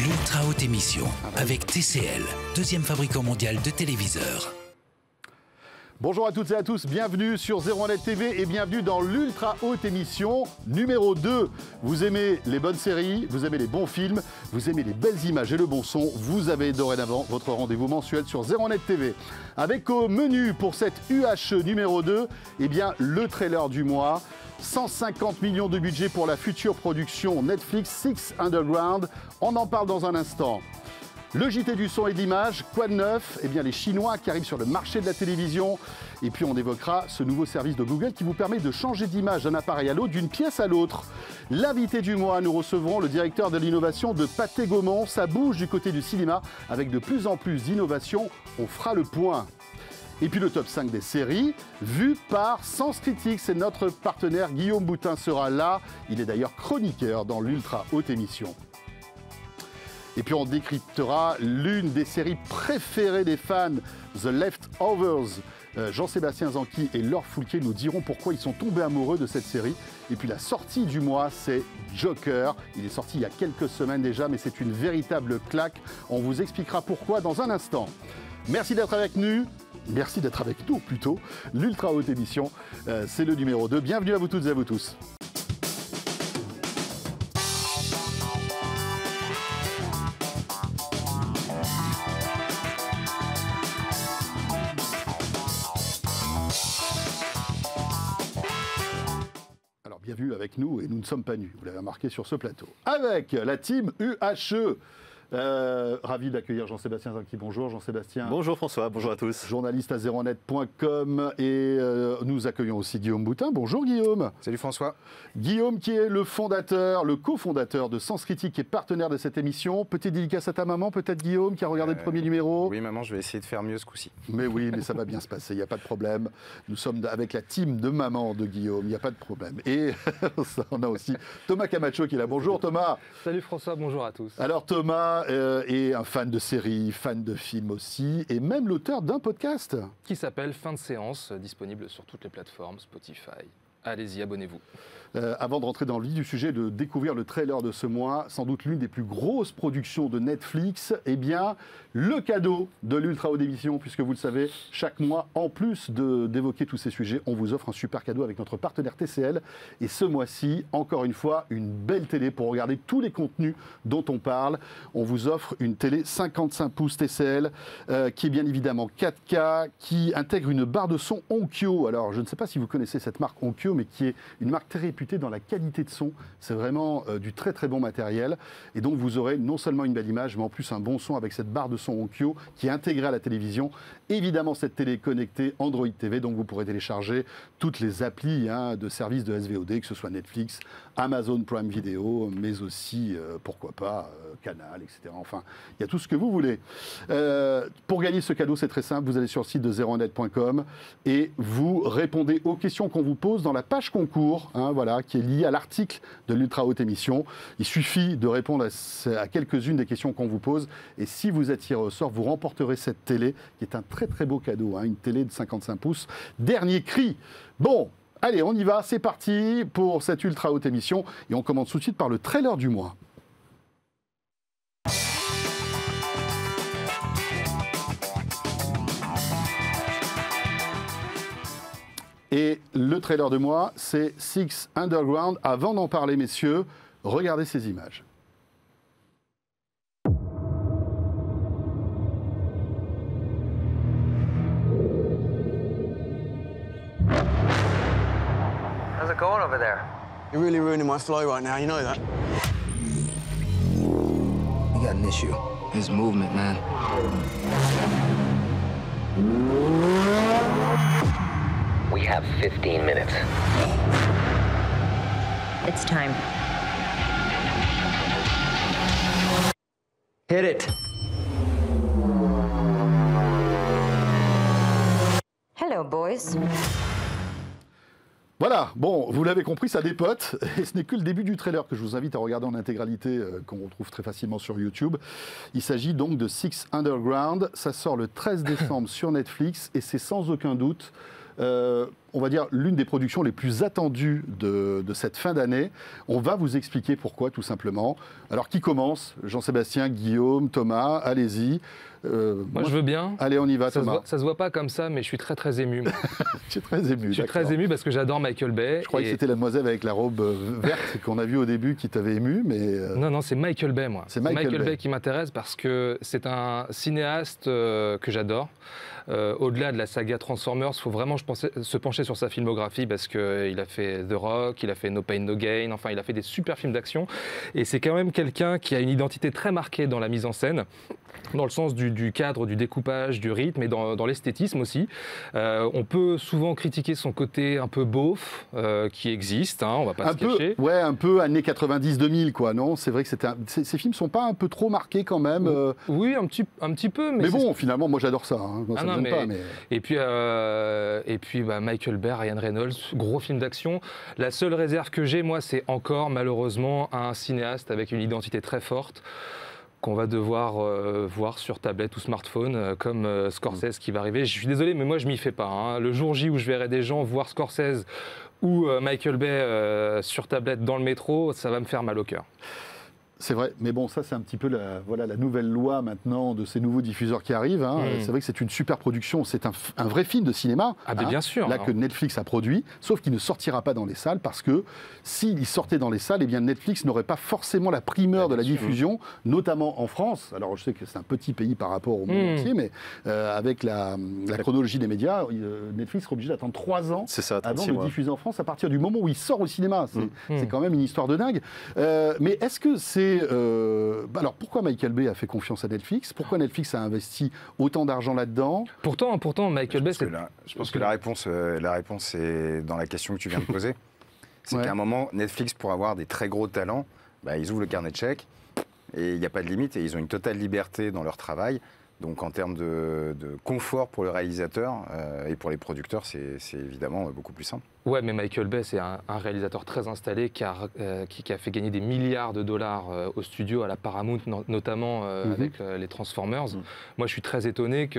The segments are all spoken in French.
L'ultra haute émission avec TCL, deuxième fabricant mondial de téléviseurs. Bonjour à toutes et à tous, bienvenue sur 01net TV et bienvenue dans l'ultra haute émission numéro 2. Vous aimez les bonnes séries, vous aimez les bons films, vous aimez les belles images et le bon son, vous avez dorénavant votre rendez-vous mensuel sur 01net TV. Avec au menu pour cette UHE numéro 2, eh bien, le trailer du mois. 150 millions de budget pour la future production Netflix Six Underground. On en parle dans un instant. Le JT du son et de l'image, quoi de neuf? Eh bien, les Chinois qui arrivent sur le marché de la télévision. Et puis, on évoquera ce nouveau service de Google qui vous permet de changer d'image d'un appareil à l'autre, d'une pièce à l'autre. L'invité du mois, nous recevrons le directeur de l'innovation de Pathé Gaumont. Ça bouge du côté du cinéma avec de plus en plus d'innovations. On fera le point. Et puis le top 5 des séries, vu par Sens Critique. C'est notre partenaire Guillaume Boutin sera là. Il est d'ailleurs chroniqueur dans l'ultra haute émission. Et puis on décryptera l'une des séries préférées des fans, The Leftovers. Jean-Sébastien Zanqui et Laure Foulquier nous diront pourquoi ils sont tombés amoureux de cette série. Et puis la sortie du mois, c'est Joker. Il est sorti il y a quelques semaines déjà, mais c'est une véritable claque. On vous expliquera pourquoi dans un instant. Merci d'être avec nous. Merci d'être avec nous plutôt. L'ultra haute émission, c'est le numéro 2. Bienvenue à vous toutes et à vous tous. Alors bienvenue avec nous et nous ne sommes pas nus, vous l'avez remarqué sur ce plateau. Avec la team UHE. Ravi d'accueillir Jean-Sébastien Zanqui. Bonjour Jean-Sébastien. Bonjour François, bonjour à tous. Journaliste à 01net.com et nous accueillons aussi Guillaume Boutin. Bonjour Guillaume. Salut François. Guillaume qui est le fondateur, le cofondateur de Sens Critique et partenaire de cette émission. Petite dédicace à ta maman peut-être Guillaume qui a regardé le premier numéro. Oui maman, je vais essayer de faire mieux ce coup-ci. Mais oui, mais ça va bien se passer, il n'y a pas de problème. Nous sommes avec la team de maman de Guillaume, il n'y a pas de problème. Et on a aussi Thomas Camacho qui est là. Bonjour Thomas. Salut François, bonjour à tous. Alors Thomas est un fan de séries, fan de films aussi, et même l'auteur d'un podcast. Qui s'appelle Fin de séance, disponible sur toutes les plateformes, Spotify. Allez-y, abonnez-vous. Avant de rentrer dans le vif du sujet, de découvrir le trailer de ce mois, sans doute l'une des plus grosses productions de Netflix, eh bien, le cadeau de l'Ultra Haute émission, puisque vous le savez, chaque mois, en plus d'évoquer tous ces sujets, on vous offre un super cadeau avec notre partenaire TCL. Et ce mois-ci, encore une fois, une belle télé pour regarder tous les contenus dont on parle. On vous offre une télé 55 pouces TCL, qui est bien évidemment 4K, qui intègre une barre de son Onkyo. Alors, je ne sais pas si vous connaissez cette marque Onkyo, mais qui est une marque très réputée dans la qualité de son. C'est vraiment du très très bon matériel. Et donc vous aurez non seulement une belle image, mais en plus un bon son avec cette barre de son Onkyo qui est intégrée à la télévision. Évidemment, cette télé est connectée Android TV, donc vous pourrez télécharger toutes les applis de services de SVOD, que ce soit Netflix, Amazon Prime Video, mais aussi, pourquoi pas, Canal, etc. Enfin, il y a tout ce que vous voulez. Pour gagner ce cadeau, c'est très simple. Vous allez sur le site de 01net.com et vous répondez aux questions qu'on vous pose dans la page concours, voilà, qui est liée à l'article de l'Ultra Haute émission. Il suffit de répondre à quelques-unes des questions qu'on vous pose. Et si vous êtes tiré au sort, vous remporterez cette télé, qui est un très très beau cadeau, une télé de 55 pouces. Dernier cri. Bon, allez, on y va, c'est parti pour cette Ultra Haute émission. Et on commence tout de suite par le trailer du mois. Et le trailer de mois, c'est Six Underground. Avant d'en parler, messieurs, regardez ces images. How's it going over there? You're really ruining my flow right now, you know that? You got an issue. His movement, man. We have 15 minutes. It's time. Hit it. Hello, boys. Voilà, bon, vous l'avez compris, ça dépote, et ce n'est que le début du trailer que je vous invite à regarder en intégralité, qu'on retrouve très facilement sur YouTube. Il s'agit donc de Six Underground, ça sort le 13 décembre sur Netflix, et c'est sans aucun doute, on on va dire, l'une des productions les plus attendues de cette fin d'année. On va vous expliquer pourquoi, tout simplement. Alors, qui commence? Jean-Sébastien, Guillaume, Thomas, allez-y. Moi, je veux bien. Allez, on y va, Thomas. Ça se voit pas comme ça, mais je suis très, très ému. Moi. Je suis très ému. Je suis très ému parce que j'adore Michael Bay. Je croyais que c'était la demoiselle avec la robe verte qu'on a vue au début qui t'avait ému, mais... Non, c'est Michael Bay, moi. C'est Michael Bay qui m'intéresse parce que c'est un cinéaste que j'adore. Au-delà de la saga Transformers, il faut vraiment se pencher sur sa filmographie parce qu'il a fait The Rock, il a fait No Pain No Gain, enfin il a fait des super films d'action. Et c'est quand même quelqu'un qui a une identité très marquée dans la mise en scène, dans le sens du cadre, du découpage, du rythme et dans l'esthétisme aussi. On peut souvent critiquer son côté un peu beauf qui existe, hein, on va pas se cacher. Ouais, un peu années 90-2000 quoi, non? C'est vrai que ces films sont pas un peu trop marqués quand même Oui, un petit peu. Mais bon, finalement, moi j'adore ça. Hein. Moi, ça me gêne pas, mais... Et puis Michael Bay, Ryan Reynolds, gros film d'action. La seule réserve que j'ai, moi, c'est encore malheureusement un cinéaste avec une identité très forte qu'on va devoir voir sur tablette ou smartphone, comme Scorsese qui va arriver. Je suis désolé, mais moi, je m'y fais pas. Hein. Le jour J où je verrai des gens voir Scorsese ou Michael Bay sur tablette dans le métro, ça va me faire mal au cœur. C'est vrai, mais bon, ça c'est un petit peu la nouvelle loi maintenant de ces nouveaux diffuseurs qui arrivent. Hein. C'est vrai que c'est une super production, c'est un vrai film de cinéma. Ah mais bien sûr. Là que Netflix a produit, sauf qu'il ne sortira pas dans les salles parce que s'il sortait dans les salles, eh bien Netflix n'aurait pas forcément la primeur de la diffusion, notamment en France. Alors je sais que c'est un petit pays par rapport au monde entier, mais avec la chronologie des médias, Netflix sera obligé d'attendre 3 ans avant de le diffuser en France à partir du moment où il sort au cinéma. C'est quand même une histoire de dingue. Mais est-ce que c'est alors pourquoi Michael Bay a fait confiance à Netflix? Pourquoi Netflix a investi autant d'argent là-dedans? Pourtant, Michael Bay, je pense que la réponse est dans la question que tu viens de poser. C'est qu'à un moment, Netflix, pour avoir des très gros talents, ils ouvrent le carnet de chèques et il n'y a pas de limite et ils ont une totale liberté dans leur travail. Donc en termes de confort pour le réalisateur et pour les producteurs, c'est évidemment beaucoup plus simple. Ouais, mais Michael Bay, c'est un réalisateur très installé qui a fait gagner des milliards de dollars au studio, à la Paramount notamment, avec les Transformers. Moi, je suis très étonné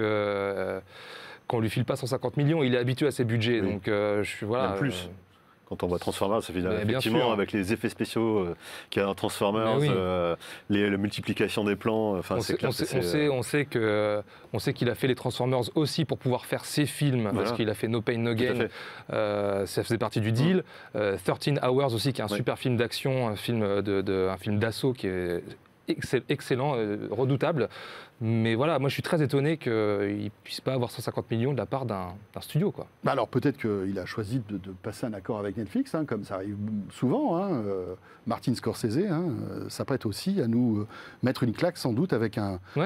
qu'on lui file pas 150 millions. Il est habitué à ses budgets, donc je suis voilà. Même plus. Quand on voit Transformers, ça fait effectivement avec les effets spéciaux qu'il y a dans Transformers, la multiplication des plans. On sait qu'il a fait les Transformers aussi pour pouvoir faire ses films, parce qu'il a fait No Pain No Gain. Ça faisait partie du deal. 13 Hours aussi, qui est un super film d'action, un film d'assaut qui est excellent, redoutable. Mais voilà, moi je suis très étonné qu'il ne puisse pas avoir 150 millions de la part d'un studio, quoi. Alors peut-être qu'il a choisi de passer un accord avec Netflix, hein, comme ça arrive souvent. Hein. Martin Scorsese s'apprête aussi à nous mettre une claque sans doute avec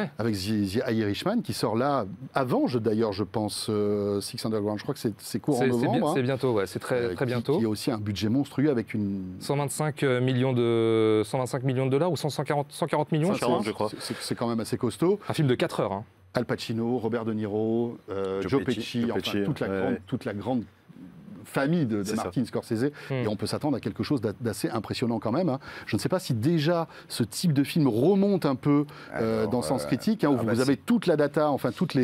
The Irishman qui sort là avant, d'ailleurs je pense, Six Underground. Je crois que c'est court en novembre. C'est bientôt, c'est très bientôt. Qui a aussi un budget monstrueux avec une... 125 millions de dollars ou 140 millions, 140, je crois. C'est quand même assez costaud. Un film de 4 heures. Hein. Al Pacino, Robert De Niro, Joe Pesci, toute la grande famille de Martin Scorsese. Et on peut s'attendre à quelque chose d'assez impressionnant quand même. Hein. Je ne sais pas si déjà ce type de film remonte un peu dans Sens Critique, où vous avez toute la data, enfin toutes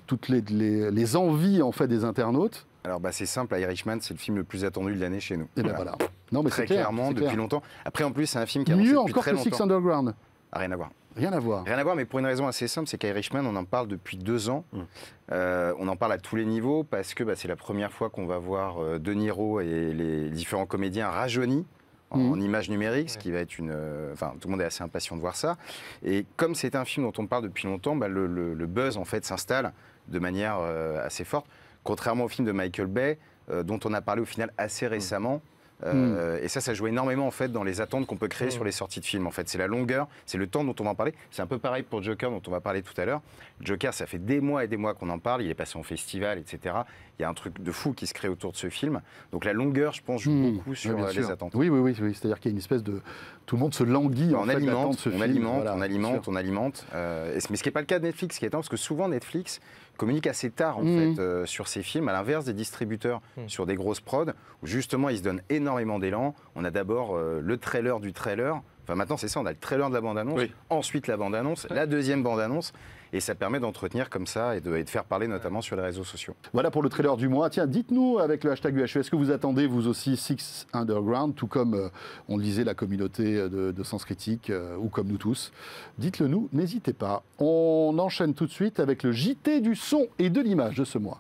les envies en fait des internautes. Alors c'est simple, Irishman, c'est le film le plus attendu de l'année chez nous. Et voilà. Non, mais très clairement, depuis longtemps. Après, en plus, c'est un film qui a mieux annoncé depuis très encore que longtemps. Six Underground. Rien à voir. Rien à voir. Rien à voir, mais pour une raison assez simple, c'est qu'Irishman, on en parle depuis 2 ans. On en parle à tous les niveaux parce que c'est la première fois qu'on va voir De Niro et les différents comédiens rajeunis en images numériques, ce qui va être tout le monde est assez impatient de voir ça. Et comme c'est un film dont on parle depuis longtemps, le buzz en fait s'installe de manière assez forte. Contrairement au film de Michael Bay, dont on a parlé au final assez récemment. Et ça joue énormément en fait dans les attentes qu'on peut créer sur les sorties de films. En fait, c'est la longueur, c'est le temps dont on va en parler. C'est un peu pareil pour Joker dont on va parler tout à l'heure. Joker, ça fait des mois et des mois qu'on en parle. Il est passé en festival, etc. Il y a un truc de fou qui se crée autour de ce film. Donc la longueur, je pense, joue beaucoup sur les attentes. Oui. C'est-à-dire qu'il y a une espèce de... Tout le monde se languit en fait d'attendre ce film. On alimente. Mais ce qui n'est pas le cas de Netflix, ce qui est étonnant, parce que souvent Netflix communique assez tard en fait sur ces films, à l'inverse des distributeurs sur des grosses prods, où justement ils se donnent énormément d'élan. On a d'abord le trailer du trailer Enfin, maintenant, c'est ça, on a le trailer de la bande-annonce, ensuite la bande-annonce, la deuxième bande-annonce, et ça permet d'entretenir comme ça et de faire parler notamment sur les réseaux sociaux. Voilà pour le trailer du mois. Tiens, dites-nous avec le hashtag UHE, est-ce que vous attendez vous aussi Six Underground, tout comme on le disait la communauté de Sens Critique, ou comme nous tous. Dites-le nous, n'hésitez pas. On enchaîne tout de suite avec le JT du son et de l'image de ce mois.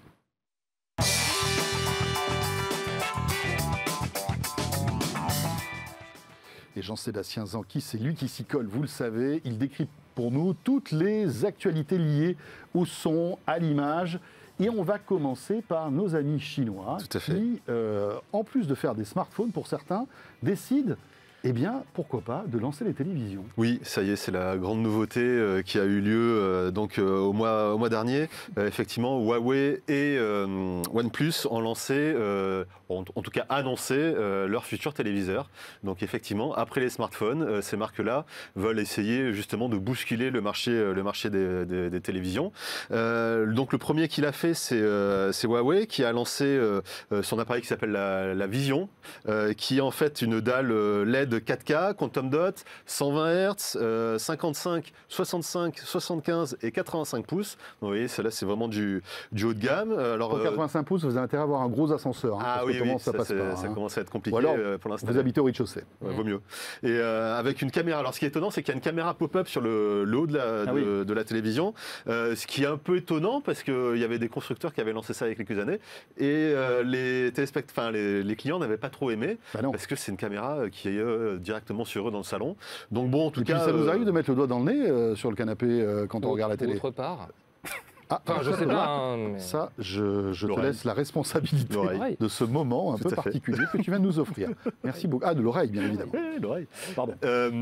Et Jean-Sébastien Zanqui, c'est lui qui s'y colle, vous le savez. Il décrit pour nous toutes les actualités liées au son, à l'image. Et on va commencer par nos amis chinois qui, en plus de faire des smartphones pour certains, décident, eh bien, pourquoi pas, de lancer les télévisions. Oui, ça y est, c'est la grande nouveauté qui a eu lieu au mois dernier. Effectivement, Huawei et OnePlus ont lancé, en tout cas annoncé, leur futur téléviseur. Donc effectivement, après les smartphones, ces marques-là veulent essayer justement de bousculer le marché des télévisions. Donc le premier qui l'a fait, c'est Huawei, qui a lancé son appareil qui s'appelle la Vision, qui est en fait une dalle LED 4K, Quantum Dot, 120 Hz, 55, 65, 75 et 85 pouces. Vous voyez, celle-là, c'est vraiment du haut de gamme. Alors, pour 85 pouces, vous avez intérêt à avoir un gros ascenseur. Ah oui, ça commence à être compliqué pour l'instant. Vous habitez au rez-de-chaussée. Vaut mieux. Et avec une caméra. Alors, ce qui est étonnant, c'est qu'il y a une caméra pop-up sur le haut de la télévision. Ce qui est un peu étonnant, parce qu'il y avait des constructeurs qui avaient lancé ça il y a quelques années. Et les clients n'avaient pas trop aimé, parce que c'est une caméra qui est directement sur eux dans le salon. Donc bon, en tout cas... ça vous arrive de mettre le doigt dans le nez sur le canapé quand on regarde la télé? Autre part. Enfin, je sais pas. Mais... Ça, je te laisse la responsabilité de ce moment un peu particulier que tu viens de nous offrir. Merci beaucoup. Ah, de l'oreille, bien évidemment. Oui, l'oreille. Pardon.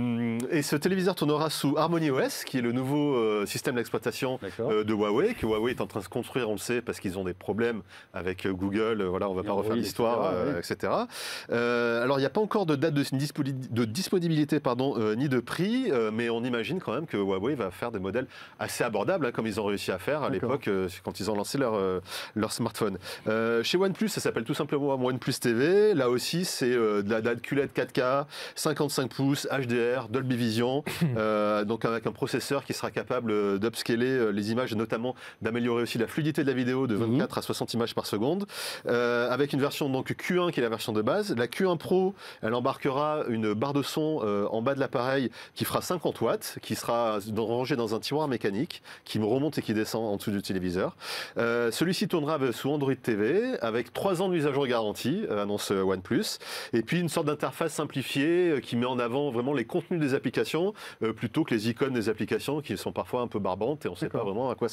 Et ce téléviseur tournera sous Harmony OS, qui est le nouveau système d'exploitation de Huawei, que Huawei est en train de se construire, on le sait, parce qu'ils ont des problèmes avec Google. Voilà, on ne va pas refaire l'histoire, etc. Alors, il n'y a pas encore de date de disponibilité, ni de prix, mais on imagine quand même que Huawei va faire des modèles assez abordables, comme ils ont réussi à faire à l'époque quand ils ont lancé leur smartphone. Chez OnePlus, ça s'appelle tout simplement OnePlus TV. Là aussi, c'est de la date QLED 4K, 55 pouces, HDR, Dolby Vision, donc avec un processeur qui sera capable d'upscaler les images et notamment d'améliorer aussi la fluidité de la vidéo de 24 à 60 images par seconde. Avec une version donc Q1 qui est la version de base. La Q1 Pro, elle embarquera une barre de son en bas de l'appareil qui fera 50 watts, qui sera rangée dans un tiroir mécanique, qui me remonte et qui descend en dessous du téléviseur. Celui-ci tournera sous Android TV avec 3 ans de mise à jour garantie, annonce OnePlus, et puis une sorte d'interface simplifiée qui met en avant vraiment les contenus des applications plutôt que les icônes des applications qui sont parfois un peu barbantes et on ne sait pas vraiment à quoi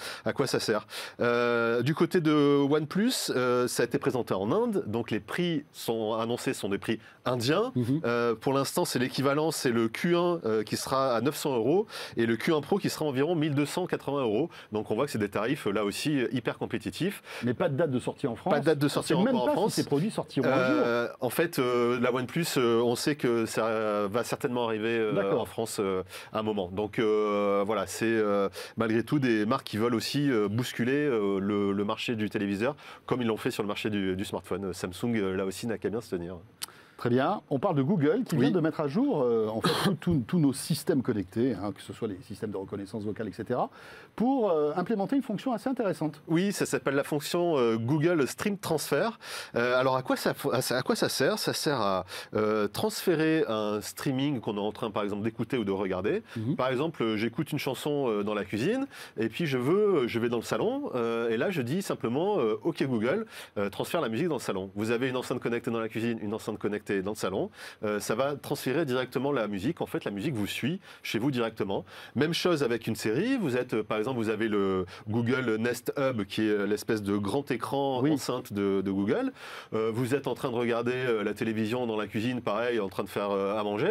ça sert. Du côté de OnePlus, ça a été présenté en Inde, donc les prix sont annoncés sont des prix indiens. Pour l'instant, c'est l'équivalent, c'est le Q1 qui sera à 900 € et le Q1 Pro qui sera environ 1280 €. Donc on voit que c'est des tarifs là aussi hyper compétitifs. Mais pas de date de sortie en France. Pas de date de sortie en France. Si ces produits sortiront un jour. En fait, la OnePlus, on sait que ça va certainement arriver en France à un moment. Donc voilà, c'est malgré tout des marques qui veulent aussi bousculer le marché du téléviseur, comme ils l'ont fait sur le marché du smartphone. Samsung, là aussi, n'a qu'à bien se tenir. Très bien. On parle de Google qui vient de mettre à jour en fait, tous nos systèmes connectés, que ce soit les systèmes de reconnaissance vocale, etc., pour implémenter une fonction assez intéressante. Oui, ça s'appelle la fonction Google Stream Transfer. Alors à quoi ça sert? Ça sert à transférer un streaming qu'on est en train, par exemple, d'écouter ou de regarder. Par exemple, j'écoute une chanson dans la cuisine et puis je vais dans le salon et là je dis simplement OK Google, transfère la musique dans le salon. Vous avez une enceinte connectée dans la cuisine, une enceinte connectée dans le salon, ça va transférer directement la musique. En fait, la musique vous suit chez vous directement. Même chose avec une série. Vous êtes, par exemple, vous avez le Google Nest Hub, qui est l'espèce de grand écran enceinte de Google. Vous êtes en train de regarder la télévision dans la cuisine, pareil, en train de faire à manger.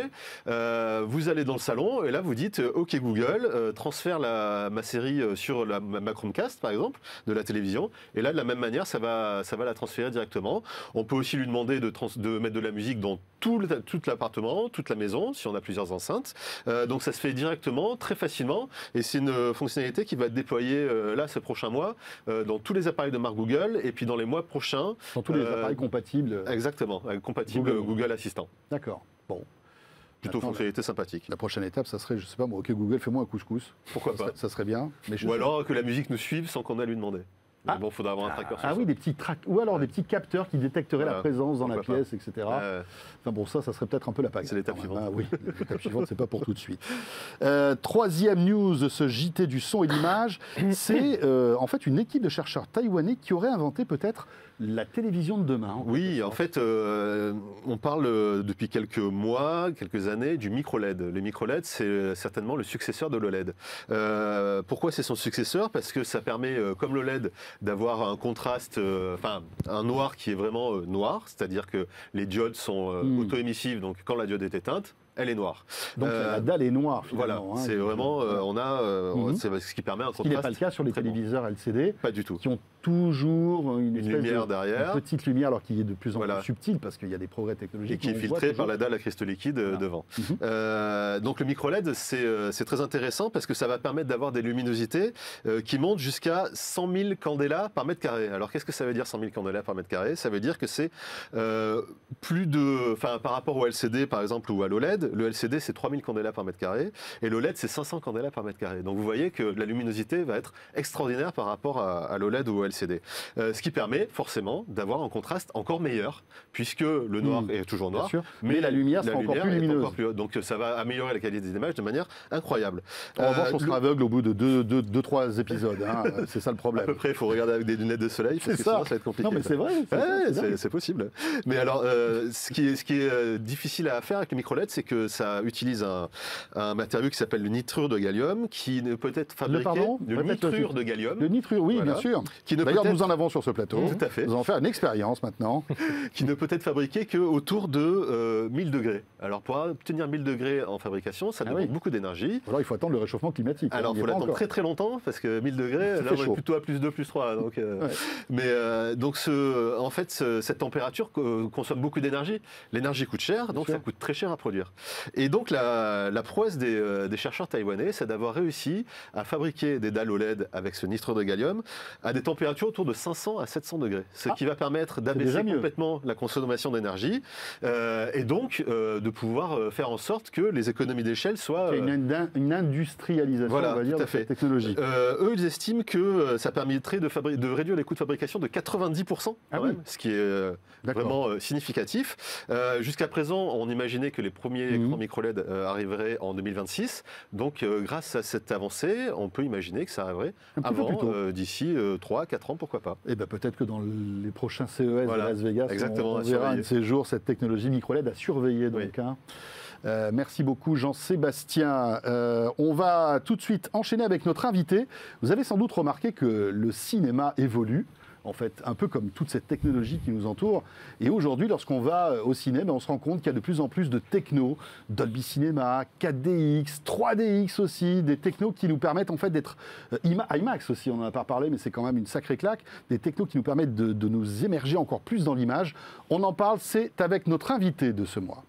Vous allez dans le salon et là, vous dites OK Google, transfère ma série sur ma Chromecast, par exemple, de la télévision. Et là, de la même manière, ça va la transférer directement. On peut aussi lui demander de mettre de la musique dans tout l'appartement, toute la maison, si on a plusieurs enceintes. Donc ça se fait directement, très facilement, et c'est une fonctionnalité qui va être déployée là, ces prochains mois, dans tous les appareils de marque Google, et puis dans les mois prochains... Dans tous les appareils compatibles. Exactement, compatibles Google Assistant. D'accord, bon. plutôt fonctionnalité sympathique. La prochaine étape, ça serait, je sais pas moi, OK Google, fais-moi un couscous. Pourquoi pas? Ça serait bien. Mais Ou alors que la musique nous suive sans qu'on ait à lui demander. Mais bon, il faudra avoir un tracker sur ça. Oui, des petits ou alors des petits capteurs qui détecteraient la présence dans la pièce, etc. Enfin bon, ça serait peut-être un peu la pagaille. C'est l'étape suivante. Ah oui, l'étape suivante, c'est pas pour tout de suite. Troisième news de ce JT du son et l'image, c'est en fait une équipe de chercheurs taïwanais qui aurait inventé peut-être la télévision de demain. Oui, en fait, on parle depuis quelques mois, quelques années du micro-LED. Le micro-LED, c'est certainement le successeur de l'OLED. Pourquoi c'est son successeur? Parce que ça permet, comme l'OLED, d'avoir un contraste, un noir qui est vraiment noir, c'est-à-dire que les diodes sont auto-émissives, donc quand la diode est éteinte, elle est noire. Donc la dalle est noire, finalement. Voilà, c'est vraiment, c'est ce qui permet un contraste. Ce qui n'est pas le cas sur les téléviseurs LCD. Pas du tout. Qui ont toujours une lumière derrière. Une petite lumière, alors qui est de plus en plus subtile, parce qu'il y a des progrès technologiques. Et qui est filtrée par la dalle à cristaux liquides devant. Donc le micro-LED, c'est très intéressant parce que ça va permettre d'avoir des luminosités qui montent jusqu'à 100 000 candélas par mètre carré. Alors qu'est-ce que ça veut dire 100 000 candélas par mètre carré? Ça veut dire que c'est plus de... par rapport au LCD par exemple ou à l'OLED, le LCD c'est 3000 candélas par mètre carré et l'OLED c'est 500 candélas par mètre carré. Donc vous voyez que la luminosité va être extraordinaire par rapport à l'OLED ou au LCD. Ce qui permet forcément d'avoir un contraste encore meilleur puisque le noir est toujours noir, mais la lumière sera encore plus lumineuse. Donc ça va améliorer la qualité des images de manière incroyable. En revanche, on sera aveugle au bout de 2-3 épisodes. C'est ça le problème. À peu près, il faut regarder avec des lunettes de soleil parce que sinon ça va être compliqué. Non mais c'est vrai. C'est possible. Mais alors, ce qui est difficile à faire avec le micro-LED, c'est que ça utilise un matériau qui s'appelle le nitrure de gallium, qui ne peut être fabriqué de nitrure de gallium. Le nitrure, oui, bien sûr. D'ailleurs, nous en avons sur ce plateau. Tout à fait. Nous allons faire une expérience maintenant. Qui ne peut être fabriqué qu'autour de 1000 degrés. Alors, pour obtenir 1000 degrés en fabrication, ça demande beaucoup d'énergie. Alors, il faut attendre le réchauffement climatique. Alors, il faut l'attendre très très longtemps, parce que 1000 degrés, là, on est plutôt à plus 2, plus 3. Donc, en fait, cette température consomme beaucoup d'énergie. L'énergie coûte cher, donc ça coûte très cher à produire. Et donc la prouesse des chercheurs taïwanais, c'est d'avoir réussi à fabriquer des dalles OLED avec ce nitrure de gallium à des températures autour de 500 à 700 degrés, ce qui va permettre d'abaisser complètement la consommation d'énergie et donc de pouvoir faire en sorte que les économies d'échelle soient... une industrialisation, on va dire, de cette technologie. Eux, ils estiment que ça permettrait de réduire les coûts de fabrication de 90%, ce qui est vraiment significatif. Jusqu'à présent, on imaginait que les premiers écrans micro-LED arriveraient en 2026. Donc, grâce à cette avancée, on peut imaginer que ça arriverait avant, d'ici 3-4 ans, pourquoi pas. Et peut-être que dans les prochains CES de Las Vegas, on verra un de ces jours cette technologie micro-LED à surveiller. Donc, merci beaucoup Jean-Sébastien. On va tout de suite enchaîner avec notre invité. Vous avez sans doute remarqué que le cinéma évolue. En fait, un peu comme toute cette technologie qui nous entoure. Et aujourd'hui, lorsqu'on va au cinéma, on se rend compte qu'il y a de plus en plus de technos, Dolby Cinema, 4DX, 3DX aussi, des technos qui nous permettent en fait d'être IMAX aussi, on n'en a pas parlé, mais c'est quand même une sacrée claque, des technos qui nous permettent de nous émerger encore plus dans l'image. On en parle, c'est avec notre invité de ce mois.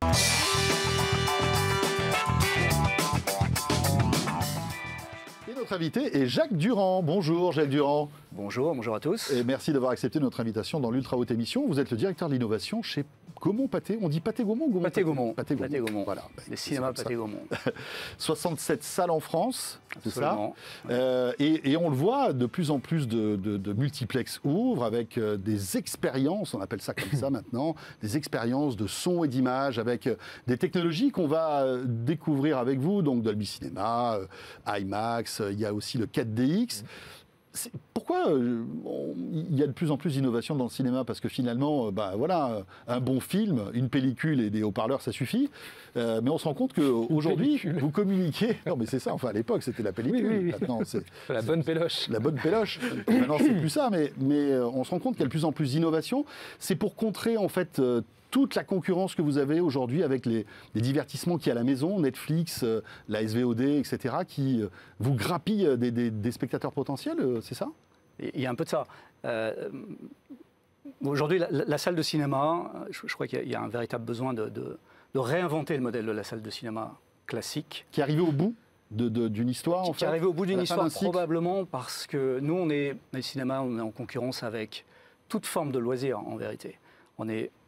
Notre invité est Jacques Durand. Bonjour Jacques Durand. Bonjour à tous. Et merci d'avoir accepté notre invitation dans l'Ultra Haute Émission. Vous êtes le directeur de l'innovation chez Gaumont Pathé. On dit Pathé Gaumont ou Pathé Gaumont. Pathé Gaumont. Voilà. Les cinémas Pathé Gaumont. 67 salles en France, c'est ça. Et on le voit, de plus en plus de multiplex ouvrent avec des expériences, on appelle ça comme ça maintenant, des expériences de son et d'image avec des technologies qu'on va découvrir avec vous, donc Dolby Cinema, IMAX, il y a aussi le 4DX. Pourquoi il y a de plus en plus d'innovation dans le cinéma? Parce que finalement, un bon film, une pellicule et des haut-parleurs, ça suffit. Mais on se rend compte qu'aujourd'hui, vous communiquez... Non, mais c'est ça. Enfin, à l'époque, c'était la pellicule. Oui. Maintenant, c'est la bonne péloche. La bonne péloche. Maintenant, c'est plus ça. Mais on se rend compte qu'il y a de plus en plus d'innovation. C'est pour contrer, en fait... toute la concurrence que vous avez aujourd'hui avec les divertissements qu'il y a à la maison, Netflix, la SVOD, etc., qui vous grappillent des spectateurs potentiels, c'est ça? Il y a un peu de ça. Aujourd'hui, la salle de cinéma, je crois qu'il y a un véritable besoin de réinventer le modèle de la salle de cinéma classique. Qui est arrivé au bout d'une histoire, en fait? Qui est arrivé au bout d'une histoire, probablement parce que nous, le cinéma, on est en concurrence avec toute forme de loisir, en vérité. On est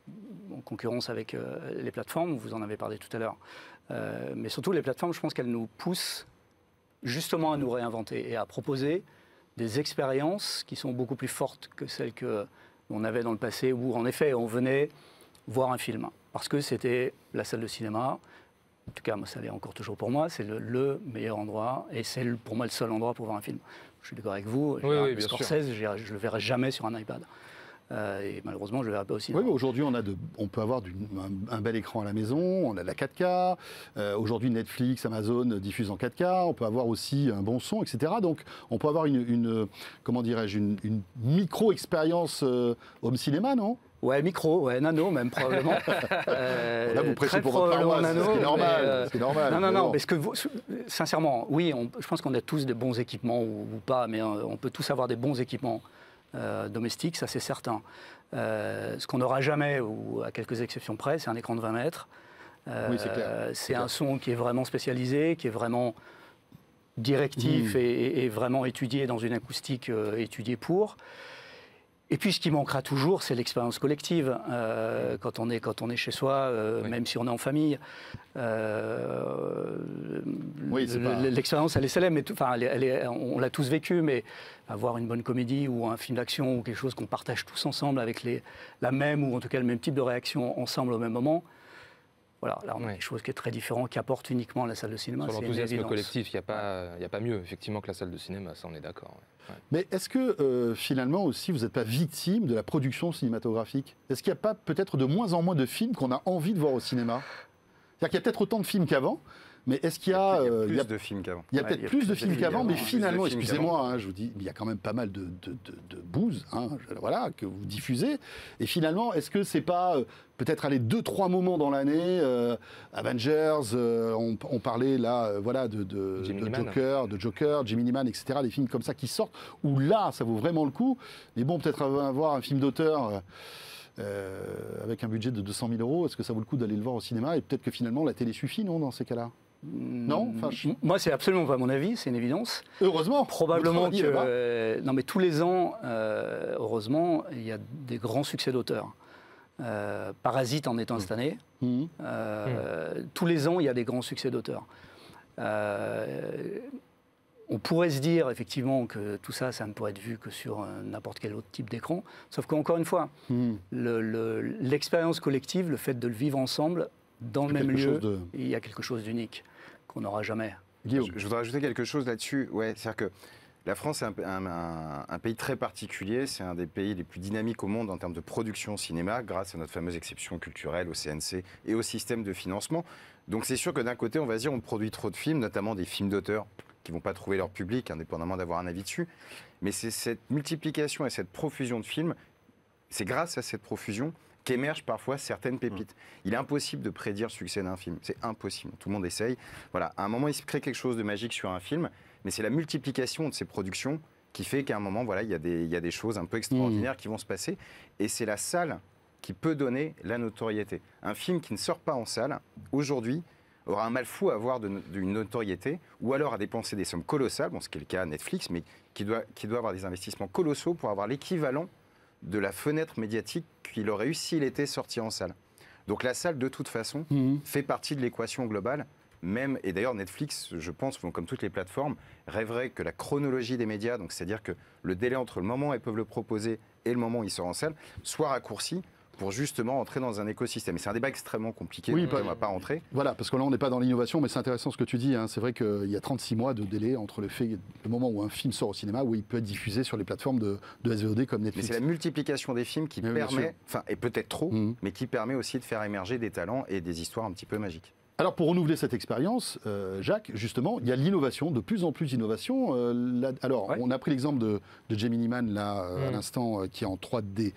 en concurrence avec les plateformes, vous en avez parlé tout à l'heure. Mais surtout, les plateformes, je pense qu'elles nous poussent justement à nous réinventer et à proposer des expériences qui sont beaucoup plus fortes que celles qu'on avait dans le passé, où en effet, on venait voir un film. Parce que c'était la salle de cinéma. En tout cas, moi, ça l'est encore toujours pour moi. C'est le meilleur endroit et c'est pour moi le seul endroit pour voir un film. Je suis d'accord avec vous. Oui, bien Scorsese, je ne le verrai jamais sur un iPad. Et malheureusement, je ne le verrai pas aussi. Oui, mais aujourd'hui, on peut avoir un bel écran à la maison, on a de la 4K. Aujourd'hui, Netflix, Amazon diffusent en 4K. On peut avoir aussi un bon son, etc. Donc, on peut avoir comment dirais-je, une micro-expérience home cinéma, non ? Ouais, nano même probablement. Là, vous prêchez pour votre paroisse, c'est normal. C'est normal. Non, parce que sincèrement, oui, je pense qu'on a tous des bons équipements ou pas, mais on peut tous avoir des bons équipements domestiques, ça c'est certain. Ce qu'on n'aura jamais, ou à quelques exceptions près, c'est un écran de 20 mètres. Oui, c'est clair. C'est un son qui est vraiment spécialisé, qui est vraiment directif et vraiment étudié dans une acoustique étudiée pour. Et puis, ce qui manquera toujours, c'est l'expérience collective. Quand on est chez soi, même si on est en famille, l'expérience, elle est célèbre, mais on l'a tous vécu, mais avoir une bonne comédie ou un film d'action ou quelque chose qu'on partage tous ensemble avec la même, ou en tout cas le même type de réaction ensemble au même moment, voilà, là on a quelque chose qui est très différent, qui apporte uniquement la salle de cinéma. Sur l'enthousiasme collectif, il n'y a pas mieux, effectivement, que la salle de cinéma, ça on est d'accord. Ouais. Mais est-ce que finalement aussi, vous n'êtes pas victime de la production cinématographique ? Est-ce qu'il n'y a pas peut-être de moins en moins de films qu'on a envie de voir au cinéma ? C'est-à-dire qu'il y a peut-être autant de films qu'avant, mais est-ce qu'il y a... Il y a plus de films qu'avant. Il y a peut-être plus de films qu'avant, mais finalement, excusez-moi, je vous dis, il y a quand même pas mal de bouse, voilà, que vous diffusez. Et finalement, est-ce que c'est pas peut-être aller 2-3 moments dans l'année, Avengers, on parlait là, voilà, de Joker, Gemini Man, etc., des films comme ça qui sortent, où là, ça vaut vraiment le coup. Mais bon, peut-être avoir un film d'auteur... avec un budget de 200 000 €, est-ce que ça vaut le coup d'aller le voir au cinéma ? Et peut-être que finalement la télé suffit, non, dans ces cas-là ? Non, moi, c'est absolument pas mon avis, c'est une évidence. Heureusement. Probablement que... non, mais tous les ans, heureusement, il y a des grands succès d'auteurs. Parasite en étant cette année. Tous les ans, il y a des grands succès d'auteurs. On pourrait se dire effectivement que tout ça, ça ne pourrait être vu que sur n'importe quel autre type d'écran. Sauf qu'encore une fois, l'expérience collective, le fait de le vivre ensemble, dans le même lieu, il y a quelque chose d'unique qu'on n'aura jamais. Guillaume. Je voudrais ajouter quelque chose là-dessus. Ouais, c'est-à-dire que la France est un pays très particulier. C'est un des pays les plus dynamiques au monde en termes de production cinéma, grâce à notre fameuse exception culturelle au CNC et au système de financement. Donc c'est sûr que d'un côté, on va se dire on produit trop de films, notamment des films d'auteurs qui ne vont pas trouver leur public, indépendamment d'avoir un avis dessus. Mais c'est cette multiplication et cette profusion de films, c'est grâce à cette profusion qu'émergent parfois certaines pépites. Il est impossible de prédire le succès d'un film. C'est impossible. Tout le monde essaye. Voilà. À un moment, il se crée quelque chose de magique sur un film, mais c'est la multiplication de ces productions qui fait qu'à un moment, voilà, il y a des choses un peu extraordinaires qui vont se passer. Et c'est la salle qui peut donner la notoriété. Un film qui ne sort pas en salle, aujourd'hui, aura un mal fou à avoir d'une notoriété, ou alors à dépenser des sommes colossales, bon, ce qui est le cas à Netflix, mais qui doit avoir des investissements colossaux pour avoir l'équivalent de la fenêtre médiatique qu'il aurait eu s'il était sorti en salle. Donc la salle, de toute façon, fait partie de l'équation globale, même, et d'ailleurs Netflix, je pense, comme toutes les plateformes, rêverait que la chronologie des médias, donc c'est-à-dire que le délai entre le moment où elles peuvent le proposer et le moment où il sort en salle, soit raccourci, pour justement entrer dans un écosystème. Et c'est un débat extrêmement compliqué, donc on ne va pas rentrer. Voilà, parce que là, on n'est pas dans l'innovation, mais c'est intéressant ce que tu dis. C'est vrai qu'il y a 36 mois de délai entre le moment où un film sort au cinéma, où il peut être diffusé sur les plateformes de SVOD comme Netflix. Mais c'est la multiplication des films qui permet, et peut-être trop, mais qui permet aussi de faire émerger des talents et des histoires un petit peu magiques. Alors, pour renouveler cette expérience, Jacques, justement, il y a l'innovation, de plus en plus d'innovation. On a pris l'exemple de Gemini Man, là, à l'instant, qui est en 3D+.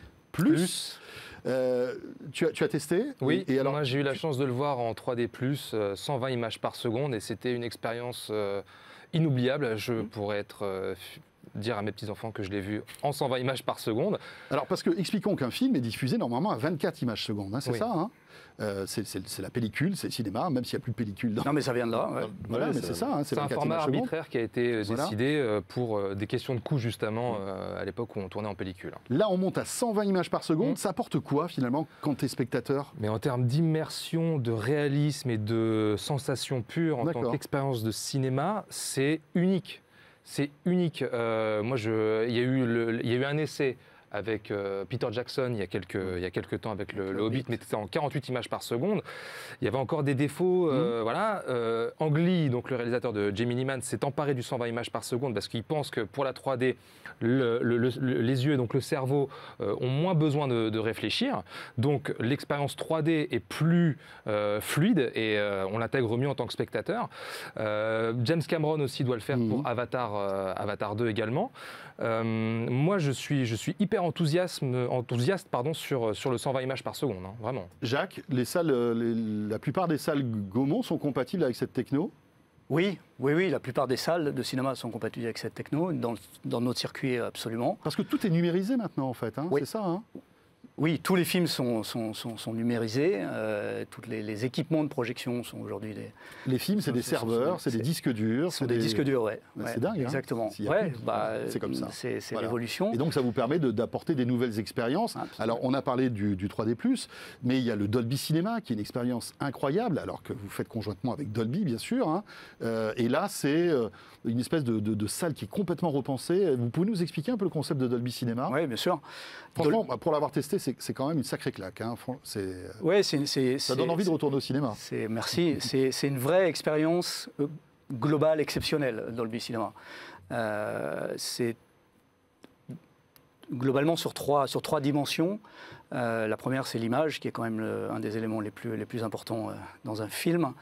Tu as testé ? Oui, et alors... moi j'ai eu la chance de le voir en 3D+, 120 images par seconde, et c'était une expérience inoubliable. Je pourrais dire à mes petits-enfants que je l'ai vu en 120 images par seconde. Alors, parce que, expliquons qu'un film est diffusé normalement à 24 images secondes, c'est ça, hein ? c'est la pellicule, c'est le cinéma, même s'il n'y a plus de pellicule. Non, mais ça vient de là. Ouais. Voilà, mais c'est ça. C'est un format arbitraire qui a été décidé pour des questions de coût, justement, à l'époque où on tournait en pellicule. Là, on monte à 120 images par seconde. Ça apporte quoi, finalement, quand tu es spectateur? Mais en termes d'immersion, de réalisme et de sensation pure, en tant qu'expérience de cinéma, c'est unique. C'est unique. Il y a eu un essai avec Peter Jackson il y a quelques temps avec le Hobbit, mais c'était en 48 images par seconde. Il y avait encore des défauts. Ang Lee, donc le réalisateur de Gemini Man, s'est emparé du 120 images par seconde parce qu'il pense que pour la 3D, les yeux et donc le cerveau ont moins besoin de réfléchir. Donc l'expérience 3D est plus fluide et on l'intègre mieux en tant que spectateur. James Cameron aussi doit le faire pour Avatar 2 également. Moi, je suis hyper enthousiaste sur le 120 images par seconde, hein, vraiment. Jacques, la plupart des salles Gaumont sont compatibles avec cette techno? Oui, la plupart des salles de cinéma sont compatibles avec cette techno, dans notre circuit absolument. Parce que tout est numérisé maintenant, en fait, hein, oui. C'est ça, hein? Oui, tous les films sont numérisés, tous les équipements de projection sont aujourd'hui des... Les films, c'est des serveurs, c'est des disques durs. C'est des disques durs, ouais. C'est dingue, hein. Exactement. C'est comme ça. C'est l'évolution. Et donc, ça vous permet d'apporter des nouvelles expériences. Absolument. Alors, on a parlé du 3D+, mais il y a le Dolby Cinema, qui est une expérience incroyable, alors que vous faites conjointement avec Dolby, bien sûr. Hein. Et là, c'est une espèce de salle qui est complètement repensée. Vous pouvez nous expliquer un peu le concept de Dolby Cinema? Oui, bien sûr. Franchement, pour l'avoir testé, c'est quand même une sacrée claque. Hein. Ça donne envie de retourner au cinéma. Merci. C'est une vraie expérience globale, exceptionnelle, Dolby Cinema. C'est globalement sur trois dimensions. La première, c'est l'image, qui est quand même un des éléments les plus importants dans un film.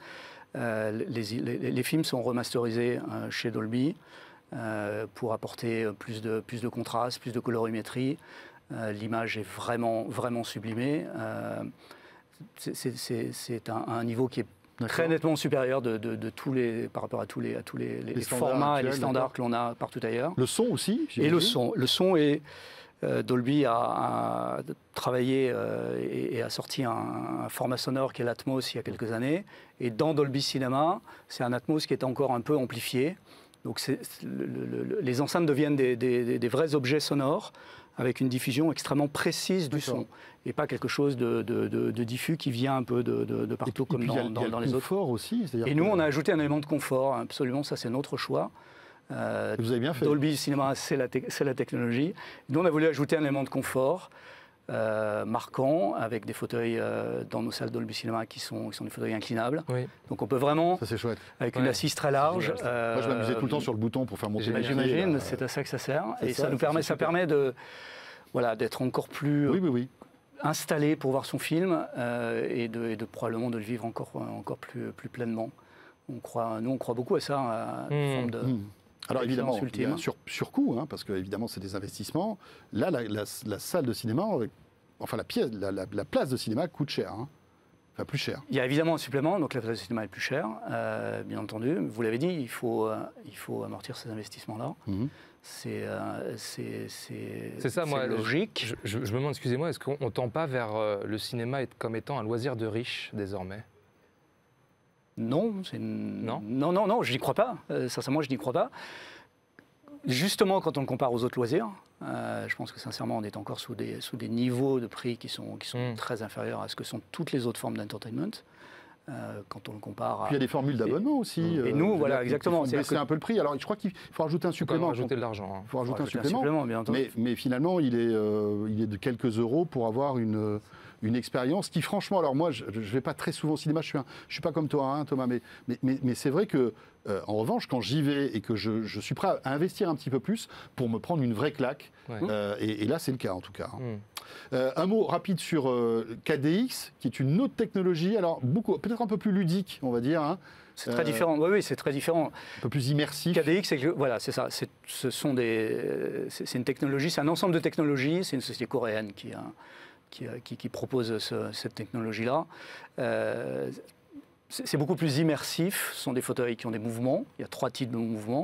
Les films sont remasterisés chez Dolby pour apporter plus de contraste, plus de colorimétrie. L'image est vraiment, vraiment sublimée. C'est un niveau qui est très nettement supérieur par rapport à tous les formats et les standards que l'on a partout ailleurs. Le son aussi? Et le son est... Dolby a travaillé et a sorti un format sonore qui est l'Atmos il y a quelques années. Et dans Dolby Cinema, c'est un Atmos qui est encore un peu amplifié. Donc les enceintes deviennent des vrais objets sonores avec une diffusion extrêmement précise du son. Et pas quelque chose de diffus qui vient un peu de partout comme dans les autres. Confort aussi. Et nous, on a ajouté un élément de confort, absolument, ça c'est notre choix. Vous avez bien fait. Dolby Cinema, c'est la technologie. Nous, on a voulu ajouter un élément de confort marquant avec des fauteuils dans nos salles Dolby Cinema qui sont des fauteuils inclinables. Oui. Donc on peut vraiment, ça c'est chouette, avec une assise très large. Moi je m'amusais tout le temps sur le bouton pour faire monter les pieds. J'imagine, c'est à ça que ça sert. Et ça permet d'être encore plus installé pour voir son film et de probablement de le vivre encore plus pleinement. Nous on croit beaucoup à ça, à une forme de... Alors évidemment, il y a un surcoût, hein, parce que évidemment c'est des investissements. Là, la salle de cinéma, enfin la place de cinéma coûte cher, hein. Enfin plus cher. Il y a évidemment un supplément, donc la place de cinéma est plus chère, bien entendu. Vous l'avez dit, il faut amortir ces investissements-là. C'est ça, moi, logique. Je me demande, excusez-moi, est-ce qu'on ne tend pas vers le cinéma comme étant un loisir de riches désormais? Non, non, je n'y crois pas. Sincèrement, je n'y crois pas. Justement, quand on le compare aux autres loisirs, je pense que sincèrement, on est encore sous des niveaux de prix qui sont très inférieurs à ce que sont toutes les autres formes d'entertainment. Quand on le compare à... Puis il y a des formules d'abonnement aussi. Et nous, voilà, exactement. C'est baisser un peu le prix. Alors, je crois qu'il faut rajouter un supplément. Il faut rajouter de l'argent. Il faut rajouter un supplément, bien entendu. Mais finalement, il est de quelques euros pour avoir une expérience qui, franchement, alors moi, je ne vais pas très souvent au cinéma, je suis pas comme toi, hein, Thomas, mais c'est vrai que, en revanche, quand j'y vais et que je suis prêt à investir un petit peu plus pour me prendre une vraie claque, et là, c'est le cas, en tout cas. Un mot rapide sur KDX, qui est une autre technologie, alors peut-être un peu plus ludique, on va dire. Hein. C'est très différent. Oui, c'est très différent. Un peu plus immersif. KDX, voilà, c'est ça. C'est une technologie, c'est un ensemble de technologies. C'est une société coréenne qui propose cette technologie-là. C'est beaucoup plus immersif. Ce sont des fauteuils qui ont des mouvements. Il y a 3 types de mouvements.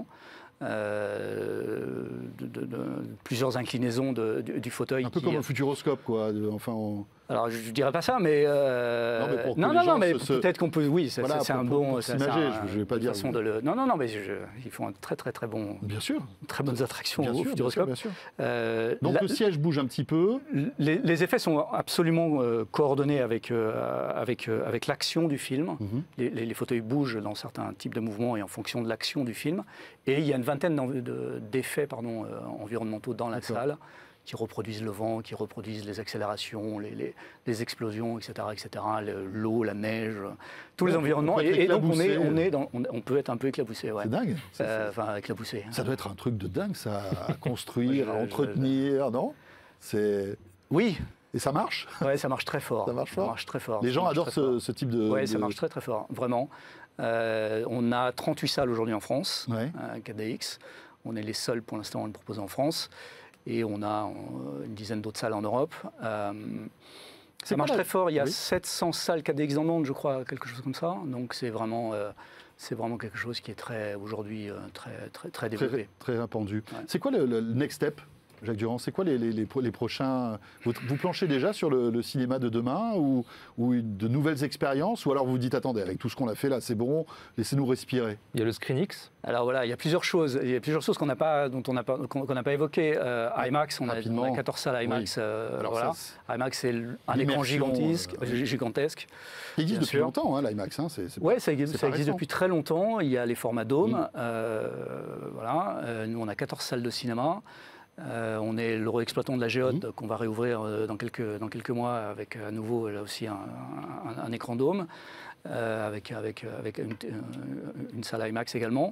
De plusieurs inclinaisons du fauteuil. Un peu comme un futuroscope, quoi. Alors, je ne dirais pas ça, mais... mais peut-être qu'on peut... Oui, c'est un bon... Je ne vais pas dire... Non, mais ils font un très, très, très bon... Bien sûr. Très bonnes attractions au Futuroscope. Bien sûr. Donc, le siège bouge un petit peu. Les effets sont absolument coordonnés avec l'action du film. Les fauteuils bougent dans certains types de mouvements et en fonction de l'action du film. Et il y a une vingtaine d'effets environnementaux dans la salle, qui reproduisent le vent, qui reproduisent les accélérations, les explosions, etc., l'eau, la neige, tous les environnements. Et donc on peut être un peu éclaboussé. Ouais. C'est dingue. Éclaboussé. Ça doit être un truc de dingue, ça, à construire, à entretenir, non? Oui. Et ça marche? Oui, ça marche très fort. Ça marche fort. Très fort. Les gens adorent ce type de... Oui, ça marche très très fort, vraiment. On a 38 salles aujourd'hui en France, 4DX. On est les seuls pour l'instant à le proposer en France. Et on a une dizaine d'autres salles en Europe. Ça marche très fort. Il y a 700 salles 4DX dans le monde, je crois, quelque chose comme ça. Donc c'est vraiment quelque chose qui est aujourd'hui très développé. Très répandu. Ouais. C'est quoi le next step, Jacques Durand? C'est quoi les prochains... Vous planchez déjà sur le cinéma de demain ou de nouvelles expériences? Ou alors vous dites, attendez, avec tout ce qu'on a fait là, c'est bon, laissez-nous respirer? Il y a le ScreenX. Alors voilà, il y a plusieurs choses. dont on n'a pas évoqué. IMAX, on a 14 salles IMAX. IMAX, c'est un écran gigantesque. Il existe depuis longtemps, l'IMAX. Oui, ça existe depuis très longtemps. Il y a les formats dômes. Nous, on a 14 salles de cinéma. On est le exploitant de la Géode qu'on va réouvrir dans quelques mois avec à nouveau là aussi un écran dôme avec une salle IMAX également.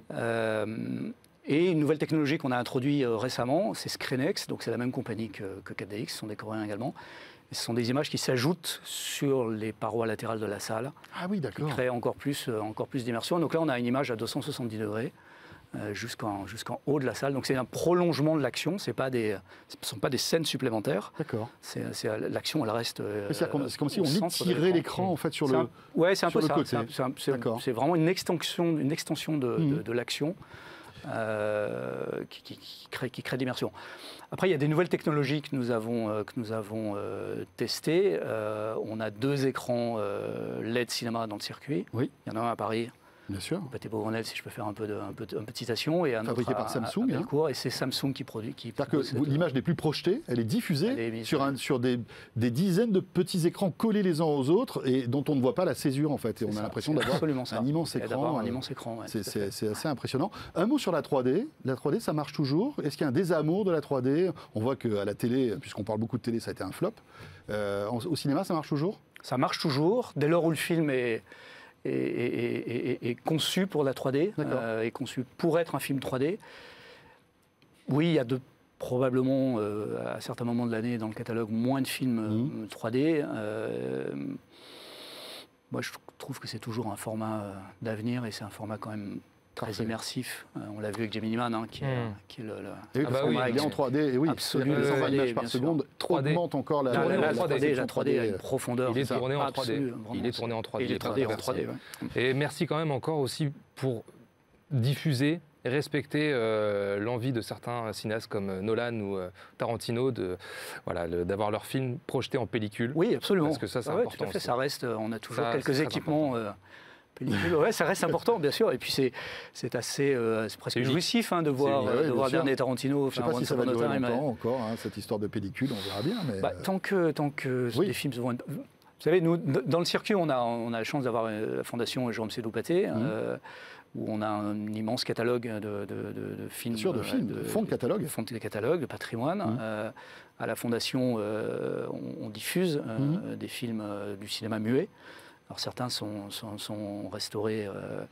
Et une nouvelle technologie qu'on a introduite récemment, c'est ScreenX, donc c'est la même compagnie que 4DX, ce sont des Coréens également. Et ce sont des images qui s'ajoutent sur les parois latérales de la salle, qui créent encore plus d'immersion. Donc là, on a une image à 270 degrés. Jusqu'en haut de la salle. Donc c'est un prolongement de l'action, ce ne sont pas des scènes supplémentaires. D'accord. L'action, elle reste c'est comme si on étirait l'écran en fait sur le c'est un peu ça. Côté. C'est vraiment une extension de l'action qui crée l'immersion. Après, il y a des nouvelles technologies que nous avons testées. On a 2 écrans LED cinéma dans le circuit. Oui. Il y en a un à Paris. Bien sûr. Pâté-Beaugrenelle, si je peux faire un peu de citation. Et fabriqué par Samsung. Et c'est Samsung qui produit. C'est-à-dire que l'image n'est plus projetée, elle est diffusée sur des dizaines de petits écrans collés les uns aux autres et dont on ne voit pas la césure en fait. Et on a l'impression d'avoir un immense écran. C'est assez impressionnant. Un mot sur la 3D. La 3D, ça marche toujours. Est-ce qu'il y a un désamour de la 3D? On voit qu'à la télé, puisqu'on parle beaucoup de télé, ça a été un flop. Au cinéma, ça marche toujours? Ça marche toujours. Dès lors où le film est conçu pour la 3D, est conçu pour être un film 3D. Oui, il y a probablement, à certains moments de l'année, dans le catalogue, moins de films 3D. Moi, je trouve que c'est toujours un format d'avenir et c'est un format quand même très immersif. On l'a vu avec Gemini Man, qui est le format. Il est en 3D, et oui, absolument. Les 120 images par seconde augmente encore la 3D a une profondeur. Il est tourné en 3D. Il est tourné en 3D. Il est tourné en 3D, Et merci quand même encore aussi pour diffuser et respecter l'envie de certains cinéastes comme Nolan ou Tarantino d'avoir leurs films projetés en pellicule. Oui, absolument. Parce que ça, c'est important. Tout à fait, ça reste, on a toujours quelques équipements... Ouais, ça reste important, bien sûr. Et puis c'est assez, c'est presque jouissif de voir le dernier Tarantino. Je ne sais pas si ça va durer longtemps encore, cette histoire de pellicule, on verra bien. Mais... tant que des films vont... Vous savez, nous, dans le circuit, on a la chance d'avoir la Fondation Jérôme Sédou-Pathé, où on a un immense catalogue de films. Bien sûr, de films, de fonds de catalogue. Fonds de catalogue, de patrimoine. À la Fondation, on diffuse des films du cinéma muet. Alors certains sont restaurés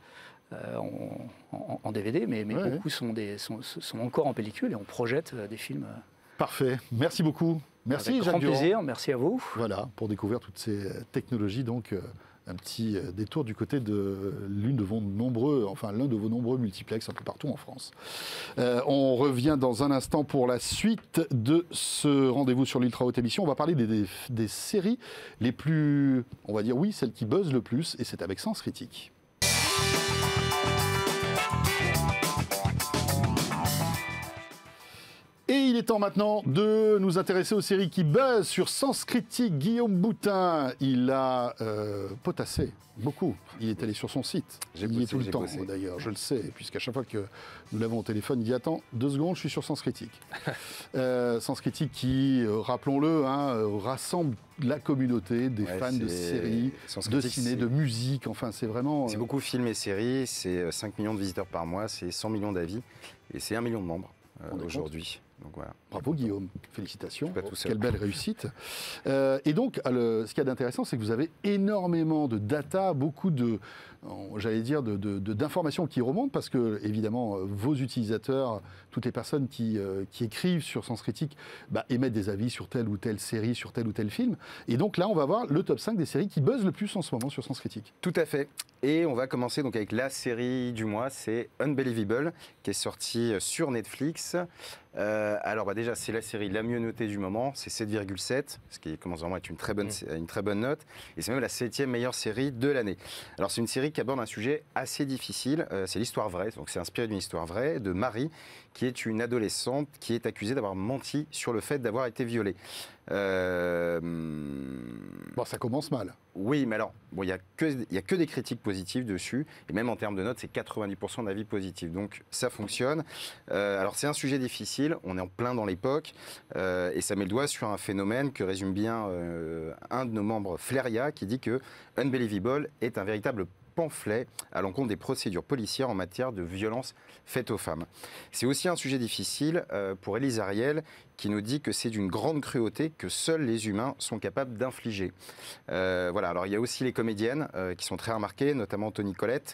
en DVD, mais beaucoup sont encore en pellicule et on projette des films. Parfait, merci beaucoup. Merci Jacques Durand. Avec grand plaisir, merci à vous. Voilà, pour découvrir toutes ces technologies, donc un petit détour du côté de l'un de vos nombreux multiplex un peu partout en France. On revient dans un instant pour la suite de ce rendez-vous sur l'Ultra Haute Émission. On va parler des séries les plus, on va dire celles qui buzzent le plus, et c'est avec Sens Critique. Et il est temps maintenant de nous intéresser aux séries qui buzzent sur Sens Critique. Guillaume Boutin, il a potassé beaucoup. Il est allé sur son site. Il y est tout le temps, d'ailleurs, je le sais, puisqu'à chaque fois que nous l'avons au téléphone, il dit « Attends, 2 secondes, je suis sur Sens Critique ». Sens Critique qui, rappelons-le, rassemble la communauté des fans de séries, de ciné, de musique, enfin c'est vraiment... C'est beaucoup films et séries, c'est 5 millions de visiteurs par mois, c'est 100 millions d'avis, et c'est 1 million de membres aujourd'hui. Donc, voilà. Bravo Guillaume, félicitations, quelle belle réussite. Et donc, ce qu'il y a d'intéressant, c'est que vous avez énormément de data, beaucoup de, j'allais dire, d'informations qui remontent, parce que, évidemment, vos utilisateurs, toutes les personnes qui écrivent sur Sens Critique, émettent des avis sur telle ou telle série, sur tel ou tel film. Et donc là, on va voir le top 5 des séries qui buzzent le plus en ce moment sur Sens Critique. Tout à fait. Et on va commencer donc avec la série du mois, c'est Unbelievable, qui est sortie sur Netflix. Alors déjà, c'est la série la mieux notée du moment, c'est 7,7, ce qui commence vraiment à être une très bonne note. Et c'est même la 7e meilleure série de l'année. Alors c'est une série qui aborde un sujet assez difficile, c'est l'histoire vraie, donc c'est inspiré d'une histoire vraie de Marie, qui est une adolescente qui est accusée d'avoir menti sur le fait d'avoir été violée. Bon, ça commence mal. Oui, mais alors, il n'y a que des critiques positives dessus, et même en termes de notes, c'est 90% d'avis positifs, donc ça fonctionne. Alors c'est un sujet difficile, on est en plein dans l'époque, et ça met le doigt sur un phénomène que résume bien un de nos membres, Fleria, qui dit que Unbelievable est un véritable pamphlet à l'encontre des procédures policières en matière de violence faites aux femmes. C'est aussi un sujet difficile pour Élise Ariel, qui nous dit que c'est d'une grande cruauté que seuls les humains sont capables d'infliger. Voilà, alors il y a aussi les comédiennes qui sont très remarquées, notamment Toni Collette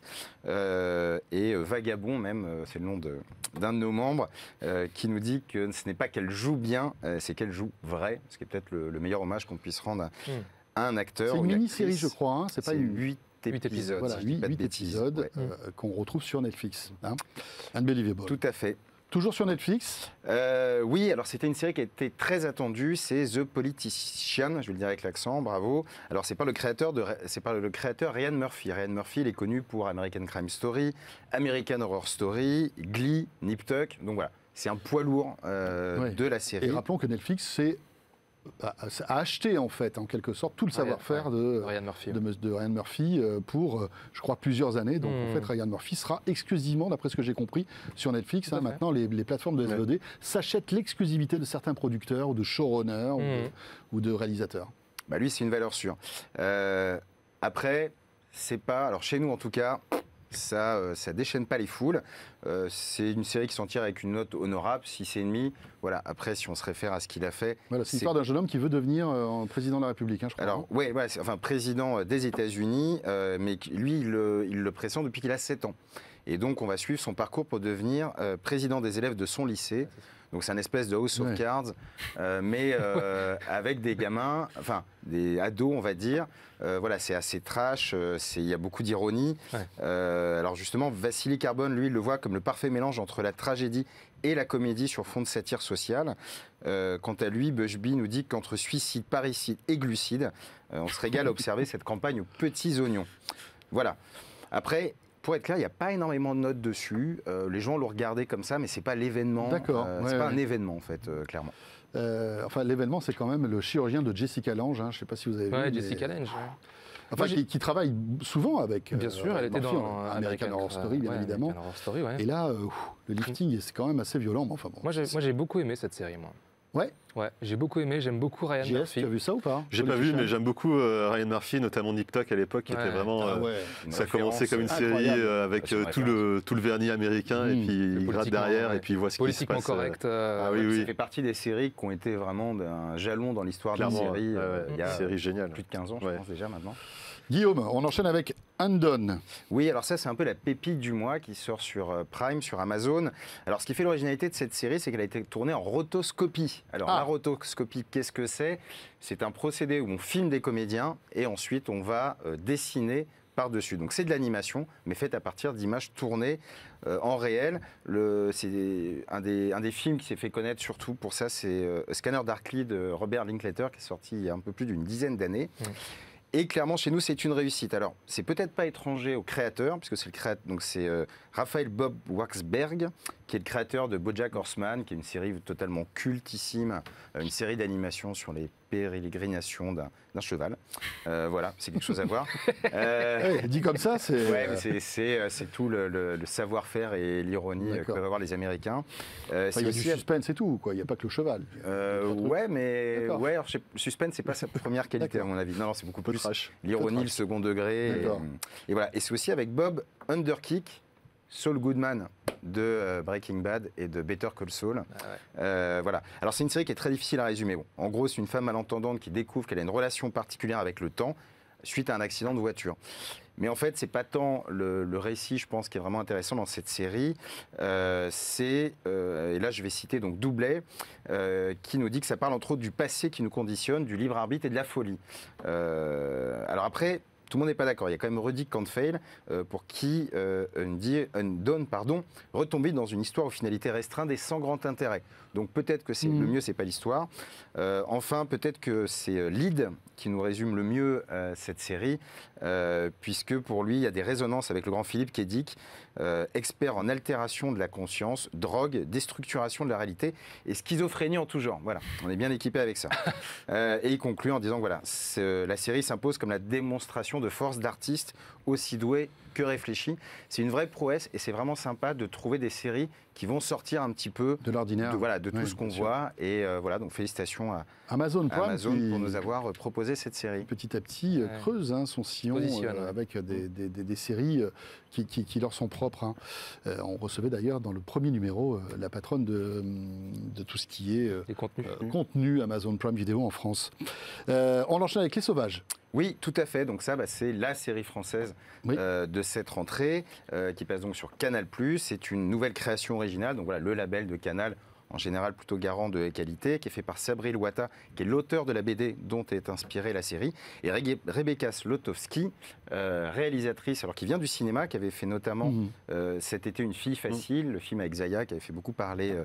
et Vagabond même, c'est le nom d'un de nos membres, qui nous dit que ce n'est pas qu'elle joue bien, c'est qu'elle joue vrai, ce qui est peut-être le meilleur hommage qu'on puisse rendre à un acteur. C'est une mini-série, je crois, hein, c'est pas une... 8 épisodes. Voilà, 8 épisodes qu'on retrouve sur Netflix. Unbelievable. Tout à fait. Toujours sur Netflix? Oui, alors c'était une série qui a été très attendue, c'est The Politician, je vais le dire avec l'accent, bravo. Alors c'est par le créateur Ryan Murphy. Ryan Murphy, il est connu pour American Crime Story, American Horror Story, Glee, Nip Tuck, donc voilà, c'est un poids lourd de la série. Et rappelons que Netflix, a acheté en fait, en quelque sorte, tout le savoir-faire de Ryan Murphy pour, je crois, plusieurs années. Donc en fait, Ryan Murphy sera exclusivement, d'après ce que j'ai compris, sur Netflix. Maintenant, les plateformes de SVOD s'achètent l'exclusivité de certains producteurs ou de showrunners ou de réalisateurs. Lui, c'est une valeur sûre. Après, c'est pas... Alors chez nous, en tout cas... Ça déchaîne pas les foules. C'est une série qui s'en tire avec une note honorable, 6,5. Voilà. Après, si on se réfère à ce qu'il a fait... Voilà, c'est l'histoire d'un jeune homme qui veut devenir président de la République, je crois. Alors, président des États-Unis, mais lui, il le pressent depuis qu'il a 7 ans. Et donc, on va suivre son parcours pour devenir président des élèves de son lycée. Donc c'est un espèce de House of Cards, mais avec des gamins, enfin des ados on va dire. Voilà, c'est assez trash, il y a beaucoup d'ironie. Alors justement, Vassili Carbone, lui, il le voit comme le parfait mélange entre la tragédie et la comédie sur fond de satire sociale. Quant à lui, Bushby nous dit qu'entre suicide, parricide et glucide, on se régale à observer cette campagne aux petits oignons. Voilà. Après... Pour être clair, il n'y a pas énormément de notes dessus. Les gens l'ont regardé comme ça, mais c'est pas l'événement. D'accord. C'est pas un événement, en fait, clairement. L'événement, c'est quand même le chirurgien de Jessica Lange. Je ne sais pas si vous avez vu. Jessica Lange. Enfin, qui travaille souvent avec. Bien sûr, elle était dans American Horror Story, bien évidemment. Horror Story, Et là, le lifting, c'est quand même assez violent. Mais enfin, bon, moi, j'ai beaucoup aimé cette série, moi. Ouais, j'ai beaucoup aimé, j'aime beaucoup Ryan Murphy. Tu as vu ça ou pas? J'ai pas vu, mais j'aime beaucoup Ryan Murphy, notamment Nip Tuck à l'époque, qui était vraiment... ça commençait comme une série avec tout le vernis américain, et puis il gratte derrière, et puis il voit ce qui se passe. Politiquement correct. Ça fait partie des séries qui ont été vraiment un jalon dans l'histoire de la série. Il y a une série géniale. Plus de 15 ans, je pense déjà maintenant. Guillaume, on enchaîne avec Undone. Oui, alors ça, c'est un peu la pépite du mois qui sort sur Prime, sur Amazon. Alors, ce qui fait l'originalité de cette série, c'est qu'elle a été tournée en rotoscopie. Alors, la rotoscopie, qu'est-ce que c'est? C'est un procédé où on filme des comédiens et ensuite on va dessiner par-dessus. Donc, c'est de l'animation, mais faite à partir d'images tournées en réel. C'est un des films qui s'est fait connaître surtout pour ça, c'est Scanner Darkly de Robert Linklater, qui est sorti il y a un peu plus d'une dizaine d'années. Et clairement, chez nous, c'est une réussite. Alors, c'est peut-être pas étranger au créateur, puisque c'est le créateur, donc c'est Raphaël Bob Waxberg, qui est le créateur de BoJack Horseman, qui est une série totalement cultissime, une série d'animation sur les pérégrinations d'un cheval. Voilà, c'est quelque chose à voir. Dit comme ça, c'est... Ouais, c'est tout le savoir-faire et l'ironie que peuvent avoir les Américains. Il y a du suspense et tout, quoi. Il n'y a pas que le cheval. Ouais, mais alors, le suspense, c'est pas sa première qualité, à mon avis. Non, c'est beaucoup plus l'ironie, le second degré. Et voilà. Et c'est aussi avec Bob Underkick, Saul Goodman de Breaking Bad et de Better Call Saul. Voilà. Alors c'est une série qui est très difficile à résumer. Bon, en gros, c'est une femme malentendante qui découvre qu'elle a une relation particulière avec le temps suite à un accident de voiture. Mais en fait, c'est pas tant le récit, je pense, qui est vraiment intéressant dans cette série. Et là, je vais citer donc Doublet, qui nous dit que ça parle entre autres du passé qui nous conditionne, du libre arbitre et de la folie. Alors après, tout le monde n'est pas d'accord. Il y a quand même Rudy Canfield pour qui donne retomber dans une histoire aux finalités restreintes et sans grand intérêt. Donc peut-être que le mieux, c'est pas l'histoire. Enfin, peut-être que c'est Lead qui nous résume le mieux cette série, puisque pour lui, il y a des résonances avec le grand Philippe K. Dick, expert en altération de la conscience, drogue, déstructuration de la réalité et schizophrénie en tout genre. Voilà, on est bien équipé avec ça. Et il conclut en disant que voilà, la série s'impose comme la démonstration de force d'artiste aussi doué que réfléchi. C'est une vraie prouesse et c'est vraiment sympa de trouver des séries qui vont sortir un petit peu de l'ordinaire, de tout ce qu'on voit. Et voilà, donc félicitations à Amazon Prime pour nous avoir proposé cette série. Petit à petit, creuse son sillon avec des séries qui leur sont propres. On recevait d'ailleurs dans le premier numéro la patronne de tout ce qui est contenu Amazon Prime Vidéo en France. On enchaîne avec Les Sauvages. Oui, tout à fait. Donc ça, c'est la série française de cette rentrée qui passe donc sur Canal+. C'est une nouvelle création originale. Donc voilà, le label de Canal, en général plutôt garant de qualité, qui est fait par Sabri Louata, qui est l'auteur de la BD dont est inspirée la série, et Rebecca Slotowski, réalisatrice, alors qui vient du cinéma, qui avait fait notamment cet été Une fille facile, le film avec Zaya, qui avait fait beaucoup parler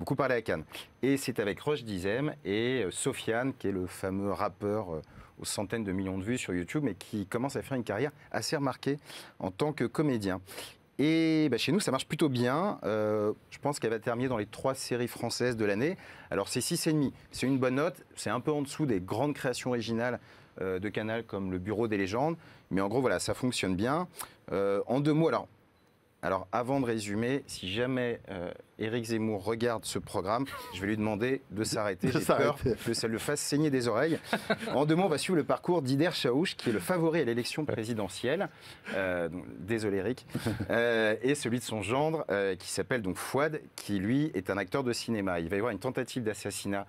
à Cannes. Et c'est avec Roche Dizem et Sofiane, qui est le fameux rappeur aux centaines de millions de vues sur YouTube, mais qui commence à faire une carrière assez remarquée en tant que comédien. Et chez nous, ça marche plutôt bien. Je pense qu'elle va terminer dans les 3 séries françaises de l'année. Alors, c'est 6,5. C'est une bonne note. C'est un peu en dessous des grandes créations originales de Canal, comme Le Bureau des légendes. Mais en gros, voilà, ça fonctionne bien. En 2 mots, alors avant de résumer, si jamais Éric Zemmour regarde ce programme, je vais lui demander de s'arrêter. J'ai peur que ça le fasse saigner des oreilles. En 2 mots, on va suivre le parcours d'Ider Chaouch, qui est le favori à l'élection présidentielle. Désolé Éric. Et celui de son gendre, qui s'appelle donc Fouad, qui lui est un acteur de cinéma. Il va y avoir une tentative d'assassinat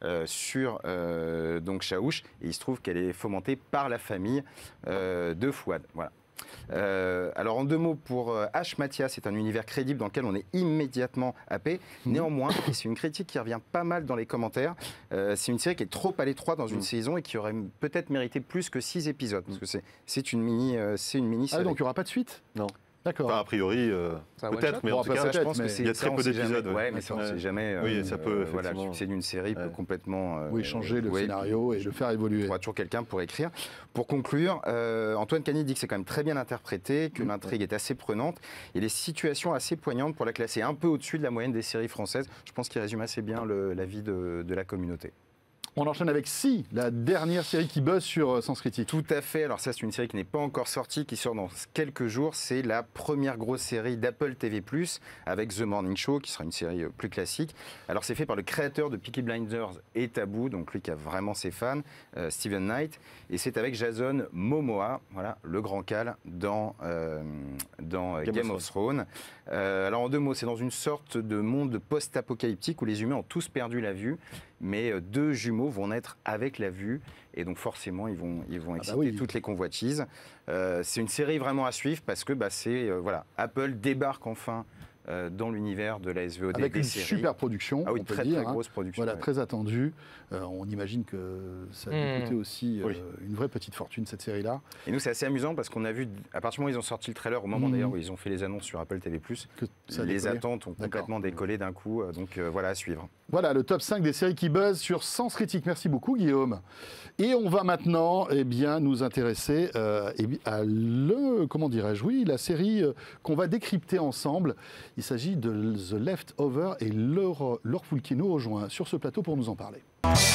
sur donc Chaouch, et il se trouve qu'elle est fomentée par la famille de Fouad. Voilà. Alors en 2 mots pour H. Mathias, c'est un univers crédible dans lequel on est immédiatement happé. Néanmoins, et c'est une critique qui revient pas mal dans les commentaires, c'est une série qui est trop à l'étroit dans une saison et qui aurait peut-être mérité plus que 6 épisodes, parce que c'est une mini-série. Ah, donc il n'y aura pas de suite ? Non. D'accord. Enfin, a priori, peut-être, mais en tout cas, je pense que il y a très peu d'épisodes. Ouais, mais ça, on ne sait jamais. Oui, ça peut, voilà, le succès d'une série peut complètement... changer le scénario et le faire évoluer. Il y aura toujours quelqu'un pour écrire. Pour conclure, Antoine Cagny dit que c'est quand même très bien interprété, que l'intrigue est assez prenante et les situations assez poignantes pour la classer un peu au-dessus de la moyenne des séries françaises. Je pense qu'il résume assez bien la vie de la communauté. On enchaîne avec Si, la dernière série qui buzz sur Sens Critique. Tout à fait. Alors ça, c'est une série qui n'est pas encore sortie, qui sort dans quelques jours. C'est la première grosse série d'Apple TV+, avec The Morning Show, qui sera une série plus classique. Alors c'est fait par le créateur de Peaky Blinders et Taboo, donc lui qui a vraiment ses fans, Steven Knight. Et c'est avec Jason Momoa, voilà, le grand cal dans Game of Thrones. Alors en 2 mots, c'est dans une sorte de monde post-apocalyptique où les humains ont tous perdu la vue, mais 2 jumeaux vont naître avec la vue et donc forcément ils vont exciter toutes les convoitises. C'est une série vraiment à suivre parce que Apple débarque enfin dans l'univers de la SVOD avec des une séries. Super production, ah oui, on peut très dire, grosse production. Voilà, très attendue. On imagine que ça a coûté aussi une vraie petite fortune, cette série-là. Et nous, c'est assez amusant parce qu'on a vu, à partir du moment où ils ont sorti le trailer, au moment d'ailleurs où ils ont fait les annonces sur Apple TV+, les attentes ont complètement décollé d'un coup. Donc voilà, à suivre. Voilà, le top 5 des séries qui buzzent sur Sens Critique. Merci beaucoup, Guillaume. Et on va maintenant nous intéresser à la série qu'on va décrypter ensemble. Il s'agit de The Leftover et Laure Foulquier nous rejoint sur ce plateau pour nous en parler.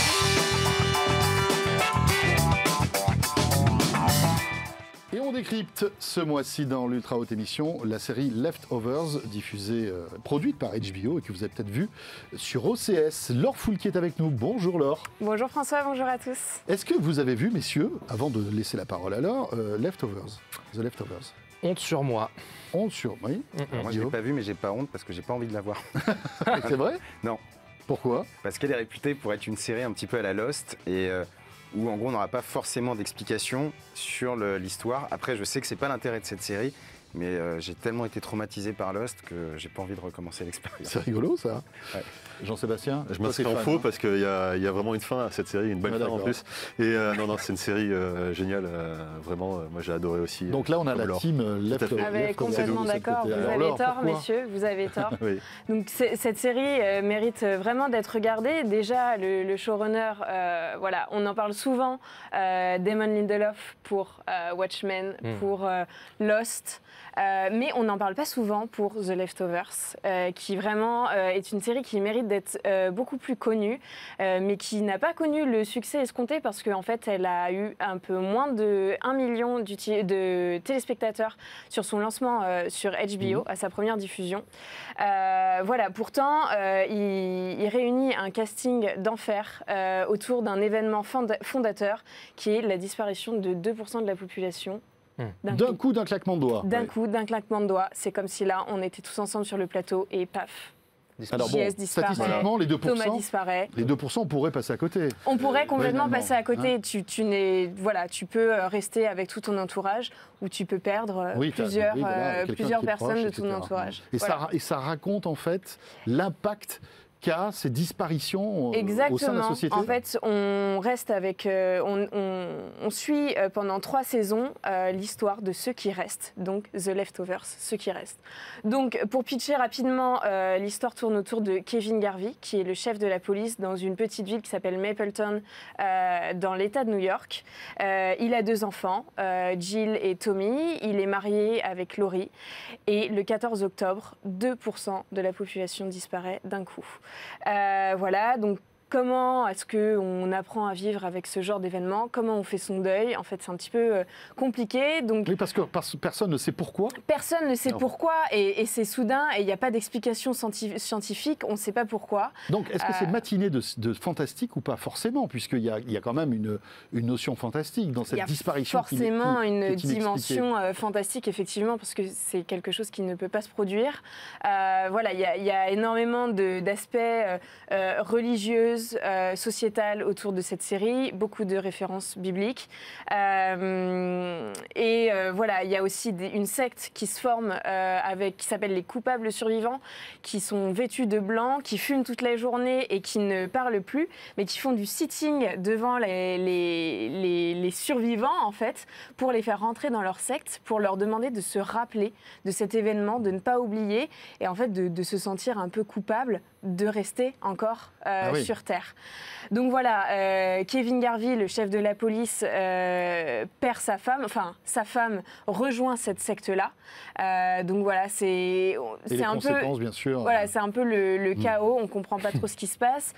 Et on décrypte ce mois-ci dans l'Ultra Haute Émission la série Leftovers, diffusée, produite par HBO et que vous avez peut-être vu sur OCS. Laure Foulquier est avec nous. Bonjour Laure. Bonjour François, bonjour à tous. Est-ce que vous avez vu, messieurs, avant de laisser la parole à Laure, Leftovers, The Leftovers? Honte sur moi. Honte sur, oui. Alors moi, je l'ai pas vu, mais j'ai pas honte parce que j'ai pas envie de la voir. C'est vrai? Non. Pourquoi? Parce qu'elle est réputée pour être une série un petit peu à la Lost et où en gros on n'aura pas forcément d'explication sur l'histoire. Après, je sais que c'est pas l'intérêt de cette série, mais j'ai tellement été traumatisé par Lost que j'ai pas envie de recommencer l'expérience. C'est rigolo ça. Ouais. Jean-Sébastien, je m'inscris en faux parce qu'il y a vraiment une fin à cette série, une belle fin en plus. Et non, c'est une série géniale, vraiment, moi j'ai adoré aussi. Donc là on a la team Leftovers. Ah ben, complètement d'accord, vous avez tort messieurs, vous avez tort. Oui. Donc cette série mérite vraiment d'être regardée. Déjà le showrunner, voilà, on en parle souvent, Damon Lindelof pour Watchmen, pour Lost. Mais on n'en parle pas souvent pour The Leftovers, qui vraiment est une série qui mérite d'être beaucoup plus connue, mais qui n'a pas connu le succès escompté parce qu'en fait, elle a eu un peu moins de 1 million de téléspectateurs sur son lancement sur HBO, à sa première diffusion. Voilà, pourtant, il réunit un casting d'enfer autour d'un événement fondateur qui est la disparition de 2% de la population. D'un coup, d'un claquement de doigts. D'un coup, d'un claquement de doigts. C'est comme si là, on était tous ensemble sur le plateau et paf. Alors bon, statistiquement, les 2%, Thomas disparaît. Les 2%, on pourrait passer à côté. On pourrait complètement passer à côté. Hein, voilà, tu peux rester avec tout ton entourage ou tu peux perdre plusieurs personnes de ton entourage. Et, voilà. Ça raconte en fait l'impact qu'a ces disparitions au sein de la société. En fait, on reste avec, on suit pendant 3 saisons l'histoire de ceux qui restent, donc The Leftovers, ceux qui restent. Donc, pour pitcher rapidement, l'histoire tourne autour de Kevin Garvey, qui est le chef de la police dans une petite ville qui s'appelle Mapleton, dans l'État de New York. Il a 2 enfants, Jill et Tommy. Il est marié avec Laurie. Et le 14 octobre, 2% de la population disparaît d'un coup. Voilà, donc comment est-ce qu'on apprend à vivre avec ce genre d'événement? Comment on fait son deuil? En fait, c'est un petit peu compliqué. Donc, oui, parce que personne ne sait pourquoi. Personne ne sait pourquoi, et c'est soudain, et il n'y a pas d'explication scientifique, on ne sait pas pourquoi. Donc, est-ce que c'est matinée de fantastique ou pas? Forcément, puisqu'il y a quand même une notion fantastique dans cette disparition. Il y a forcément une dimension fantastique, effectivement, parce que c'est quelque chose qui ne peut pas se produire. Voilà, il y a énormément d'aspects religieux, sociétale autour de cette série, beaucoup de références bibliques. Voilà, il y a aussi une secte qui se forme qui s'appelle les coupables survivants, qui sont vêtus de blanc, qui fument toute la journée et qui ne parlent plus, mais qui font du sitting devant les survivants, en fait, pour les faire rentrer dans leur secte, pour leur demander de se rappeler de cet événement, de ne pas oublier et en fait de se sentir un peu coupable de rester encore sur Terre. Donc voilà, Kevin Garvey, le chef de la police, perd sa femme. Enfin, sa femme rejoint cette secte-là. Donc voilà, c'est un peu, bien sûr. Voilà, c'est un peu le chaos. On comprend pas trop ce qui se passe.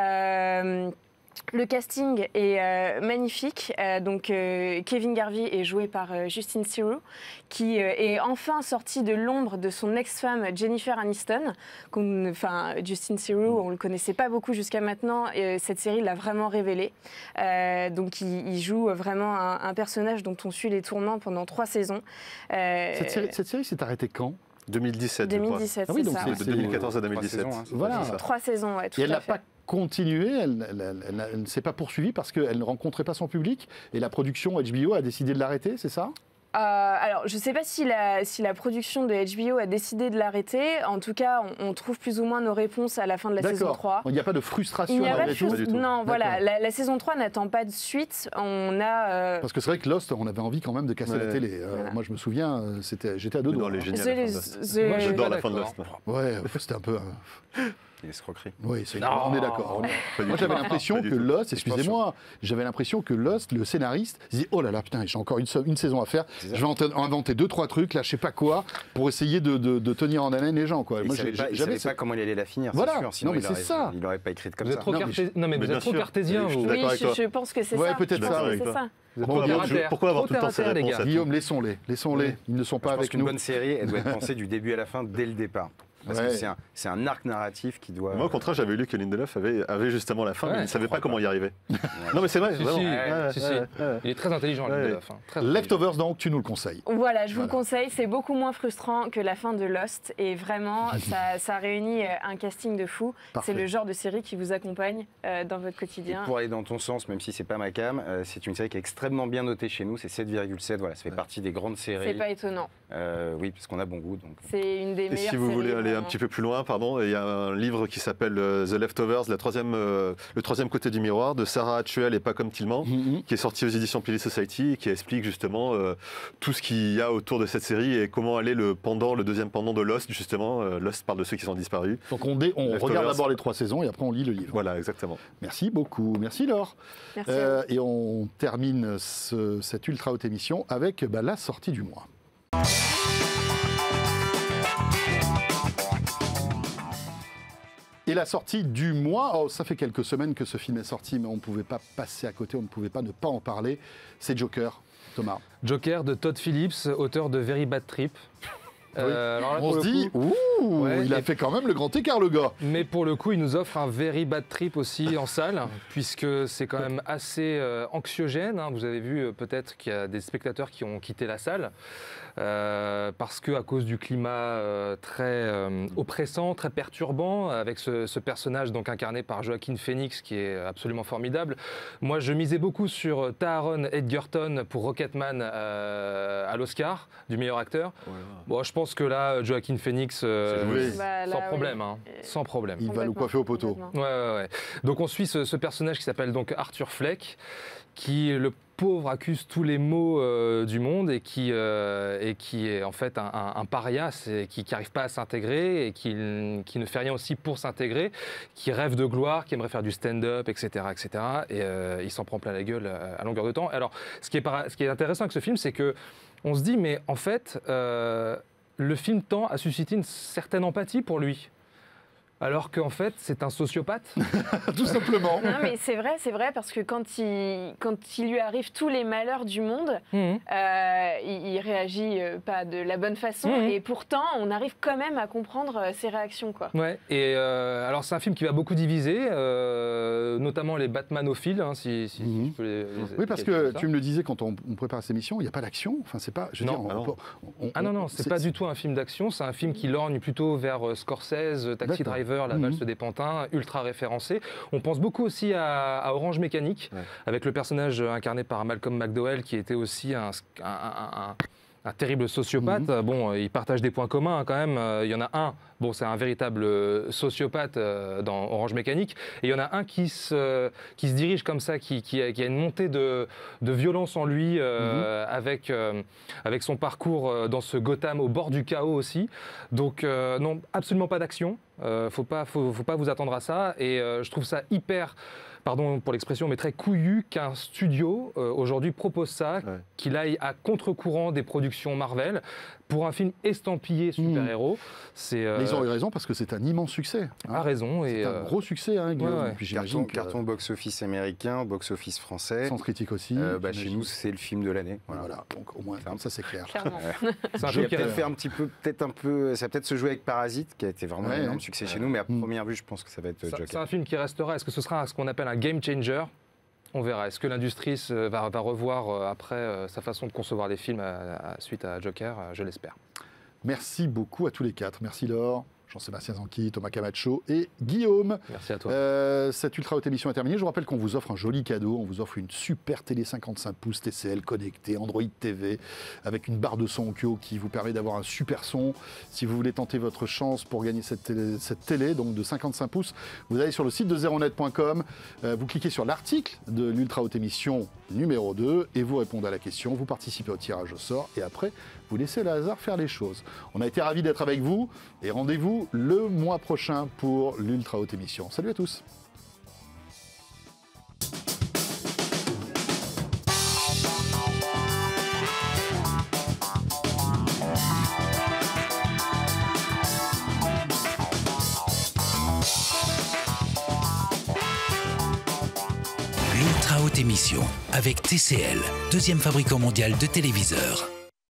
Le casting est magnifique. Donc, Kevin Garvey est joué par Justin Theroux, qui est enfin sorti de l'ombre de son ex-femme Jennifer Aniston. Justin Theroux, on ne le connaissait pas beaucoup jusqu'à maintenant. Et cette série l'a vraiment révélé. Donc, il joue vraiment un personnage dont on suit les tourments pendant 3 saisons. Cette série s'est arrêtée quand? 2017, 2017, je crois. C'est ça. De 2014 à 2017. 3 saisons, hein. Voilà. 3 saisons, ouais, tout et à elle n'a fait. pas continué, elle ne s'est pas poursuivie parce qu'elle ne rencontrait pas son public et la production HBO a décidé de l'arrêter, c'est ça? Alors, je ne sais pas si la production de HBO a décidé de l'arrêter. En tout cas, on trouve plus ou moins nos réponses à la fin de la saison 3. Il n'y a pas de frustration malgré tout. Non, voilà, la saison 3 n'attend pas de suite. On a... Parce que c'est vrai que Lost, on avait envie quand même de casser la télé. Voilà. Moi, je me souviens, j'étais à 2 doigts. J'adore la fin de Lost. Ouais, c'était un peu... Et l'escroquerie. Oui, on est d'accord. Moi, j'avais l'impression que Lost, excusez-moi, j'avais l'impression que Lost, le scénariste, disait oh là là, putain, j'ai encore une saison à faire. Je vais inventer 2-3 trucs, là, je sais pas quoi, pour essayer de tenir en haleine les gens, quoi. Moi, il savait pas comment il allait la finir. Voilà. Sûr, sinon non, mais c'est ça. Il n'aurait pas écrit comme vous ça. Non, mais vous êtes trop cartésien. Oui, je pense que c'est ça. Ouais, peut-être ça. Pourquoi avoir tout le temps ces réponses? Guillaume, laissons-les. Ils ne sont pas avec nous. Une bonne série, elle doit être pensée du début à la fin, dès le départ. Parce que c'est un arc narratif qui doit... Moi, au contraire, j'avais lu que Lindelof avait justement la fin, mais il ne savait pas comment y arriver. Non, mais c'est vrai. Il est très intelligent, Lindelof. Leftovers, donc, tu nous le conseilles. Voilà, je vous le conseille. C'est beaucoup moins frustrant que la fin de Lost. Et vraiment, ça réunit un casting de fou. C'est le genre de série qui vous accompagne dans votre quotidien. Et pour aller dans ton sens, même si c'est pas ma cam, c'est une série qui est extrêmement bien notée chez nous. C'est 7,7. Voilà, ça fait partie des grandes séries. C'est pas étonnant. Oui, parce qu'on a bon goût. C'est une des meilleures séries. Si vous voulez aller un petit peu plus loin, il y a un livre qui s'appelle The Leftovers, le troisième côté du miroir, de Sarah Hatchuel et Pacom Tillman, qui est sorti aux éditions Pili Society et qui explique justement tout ce qu'il y a autour de cette série et comment aller le deuxième pendant de Lost, justement. Lost parle de ceux qui sont disparus. Donc on regarde d'abord les 3 saisons et après on lit le livre. Voilà, exactement. Merci beaucoup. Merci Laure. Merci et on termine cette ultra haute émission avec la sortie du mois. Et la sortie du mois, ça fait quelques semaines que ce film est sorti, mais on ne pouvait pas passer à côté, on ne pouvait pas ne pas en parler. C'est Joker, Thomas. Joker de Todd Phillips, auteur de Very Bad Trip. Oui. Alors là, on se dit, il a fait quand même le grand écart, le gars. Mais pour le coup, il nous offre un Very Bad Trip aussi en salle, puisque c'est quand même assez anxiogène. Vous avez vu peut-être qu'il y a des spectateurs qui ont quitté la salle. Parce qu'à cause du climat très oppressant, très perturbant, avec ce personnage donc incarné par Joaquin Phoenix qui est absolument formidable. Moi, je misais beaucoup sur Taron Egerton pour Rocketman à l'Oscar du meilleur acteur. Bon, je pense que là, Joaquin Phoenix, sans problème. Sans problème. Il va nous coiffer au poteau. Ouais. Donc on suit ce personnage qui s'appelle donc Arthur Fleck, qui le pauvre accuse tous les maux du monde et qui est en fait un paria, qui n'arrive pas à s'intégrer et qui ne fait rien aussi pour s'intégrer, qui rêve de gloire, qui aimerait faire du stand-up, etc. Et il s'en prend plein la gueule à longueur de temps. Alors, ce qui est intéressant avec ce film, c'est qu'on se dit, mais en fait, le film tend à susciter une certaine empathie pour lui. Alors qu'en fait, c'est un sociopathe. Tout simplement. Non, mais c'est vrai, parce que quand il lui arrive tous les malheurs du monde, il réagit pas de la bonne façon, et pourtant, on arrive quand même à comprendre ses réactions, quoi. Ouais, et alors c'est un film qui va beaucoup diviser, notamment les Batmanophiles, si je peux oui, parce que tu me le disais quand on prépare cette émission, il n'y a pas d'action. Enfin, c'est pas. Non, c'est pas du tout un film d'action. C'est un film qui lorgne plutôt vers Scorsese, Taxi Driver. La valse des pantins, ultra référencé. On pense beaucoup aussi à Orange Mécanique, avec le personnage incarné par Malcolm McDowell, qui était aussi un terrible sociopathe. Bon, ils partagent des points communs quand même. Il y en a un, c'est un véritable sociopathe dans Orange Mécanique. Et il y en a un qui se dirige comme ça, qui a une montée de violence en lui, avec son parcours dans ce Gotham au bord du chaos aussi. Donc non, absolument pas d'action. Faut pas vous attendre à ça. Et je trouve ça hyper... Pardon pour l'expression, mais très couillu qu'un studio aujourd'hui propose ça, qu'il aille à contre-courant des productions Marvel pour un film estampillé super-héros. Mais ils ont eu raison parce que c'est un immense succès. A raison. C'est un gros succès, Guillaume. Puis carton box-office américain, box-office français. Sans critique aussi. Chez nous, c'est le film de l'année. Voilà, donc au moins, ça c'est clair. Ça va peut-être se jouer avec Parasite, qui a été vraiment un énorme succès chez nous, mais à première vue, je pense que ça va être Joker. C'est un film qui restera. Est-ce que ce sera ce qu'on appelle un game changer ? On verra. Est-ce que l'industrie va revoir après sa façon de concevoir des films suite à Joker ? Je l'espère. Merci beaucoup à tous les 4. Merci Laure, Jean-Sébastien Zanqui, Thomas Camacho et Guillaume. Merci à toi. Cette ultra haute émission est terminée. Je vous rappelle qu'on vous offre un joli cadeau. On vous offre une super télé 55 pouces TCL connectée, Android TV, avec une barre de son Onkyo qui vous permet d'avoir un super son. Si vous voulez tenter votre chance pour gagner cette télé donc de 55 pouces, vous allez sur le site de zeronet.com, vous cliquez sur l'article de l'ultra haute émission numéro 2 et vous répondez à la question, vous participez au tirage au sort et après, vous laissez le hasard faire les choses. On a été ravis d'être avec vous et rendez-vous rendez-vous le mois prochain pour l'Ultra Haute Émission. Salut à tous. L'Ultra Haute Émission avec TCL, deuxième fabricant mondial de téléviseurs.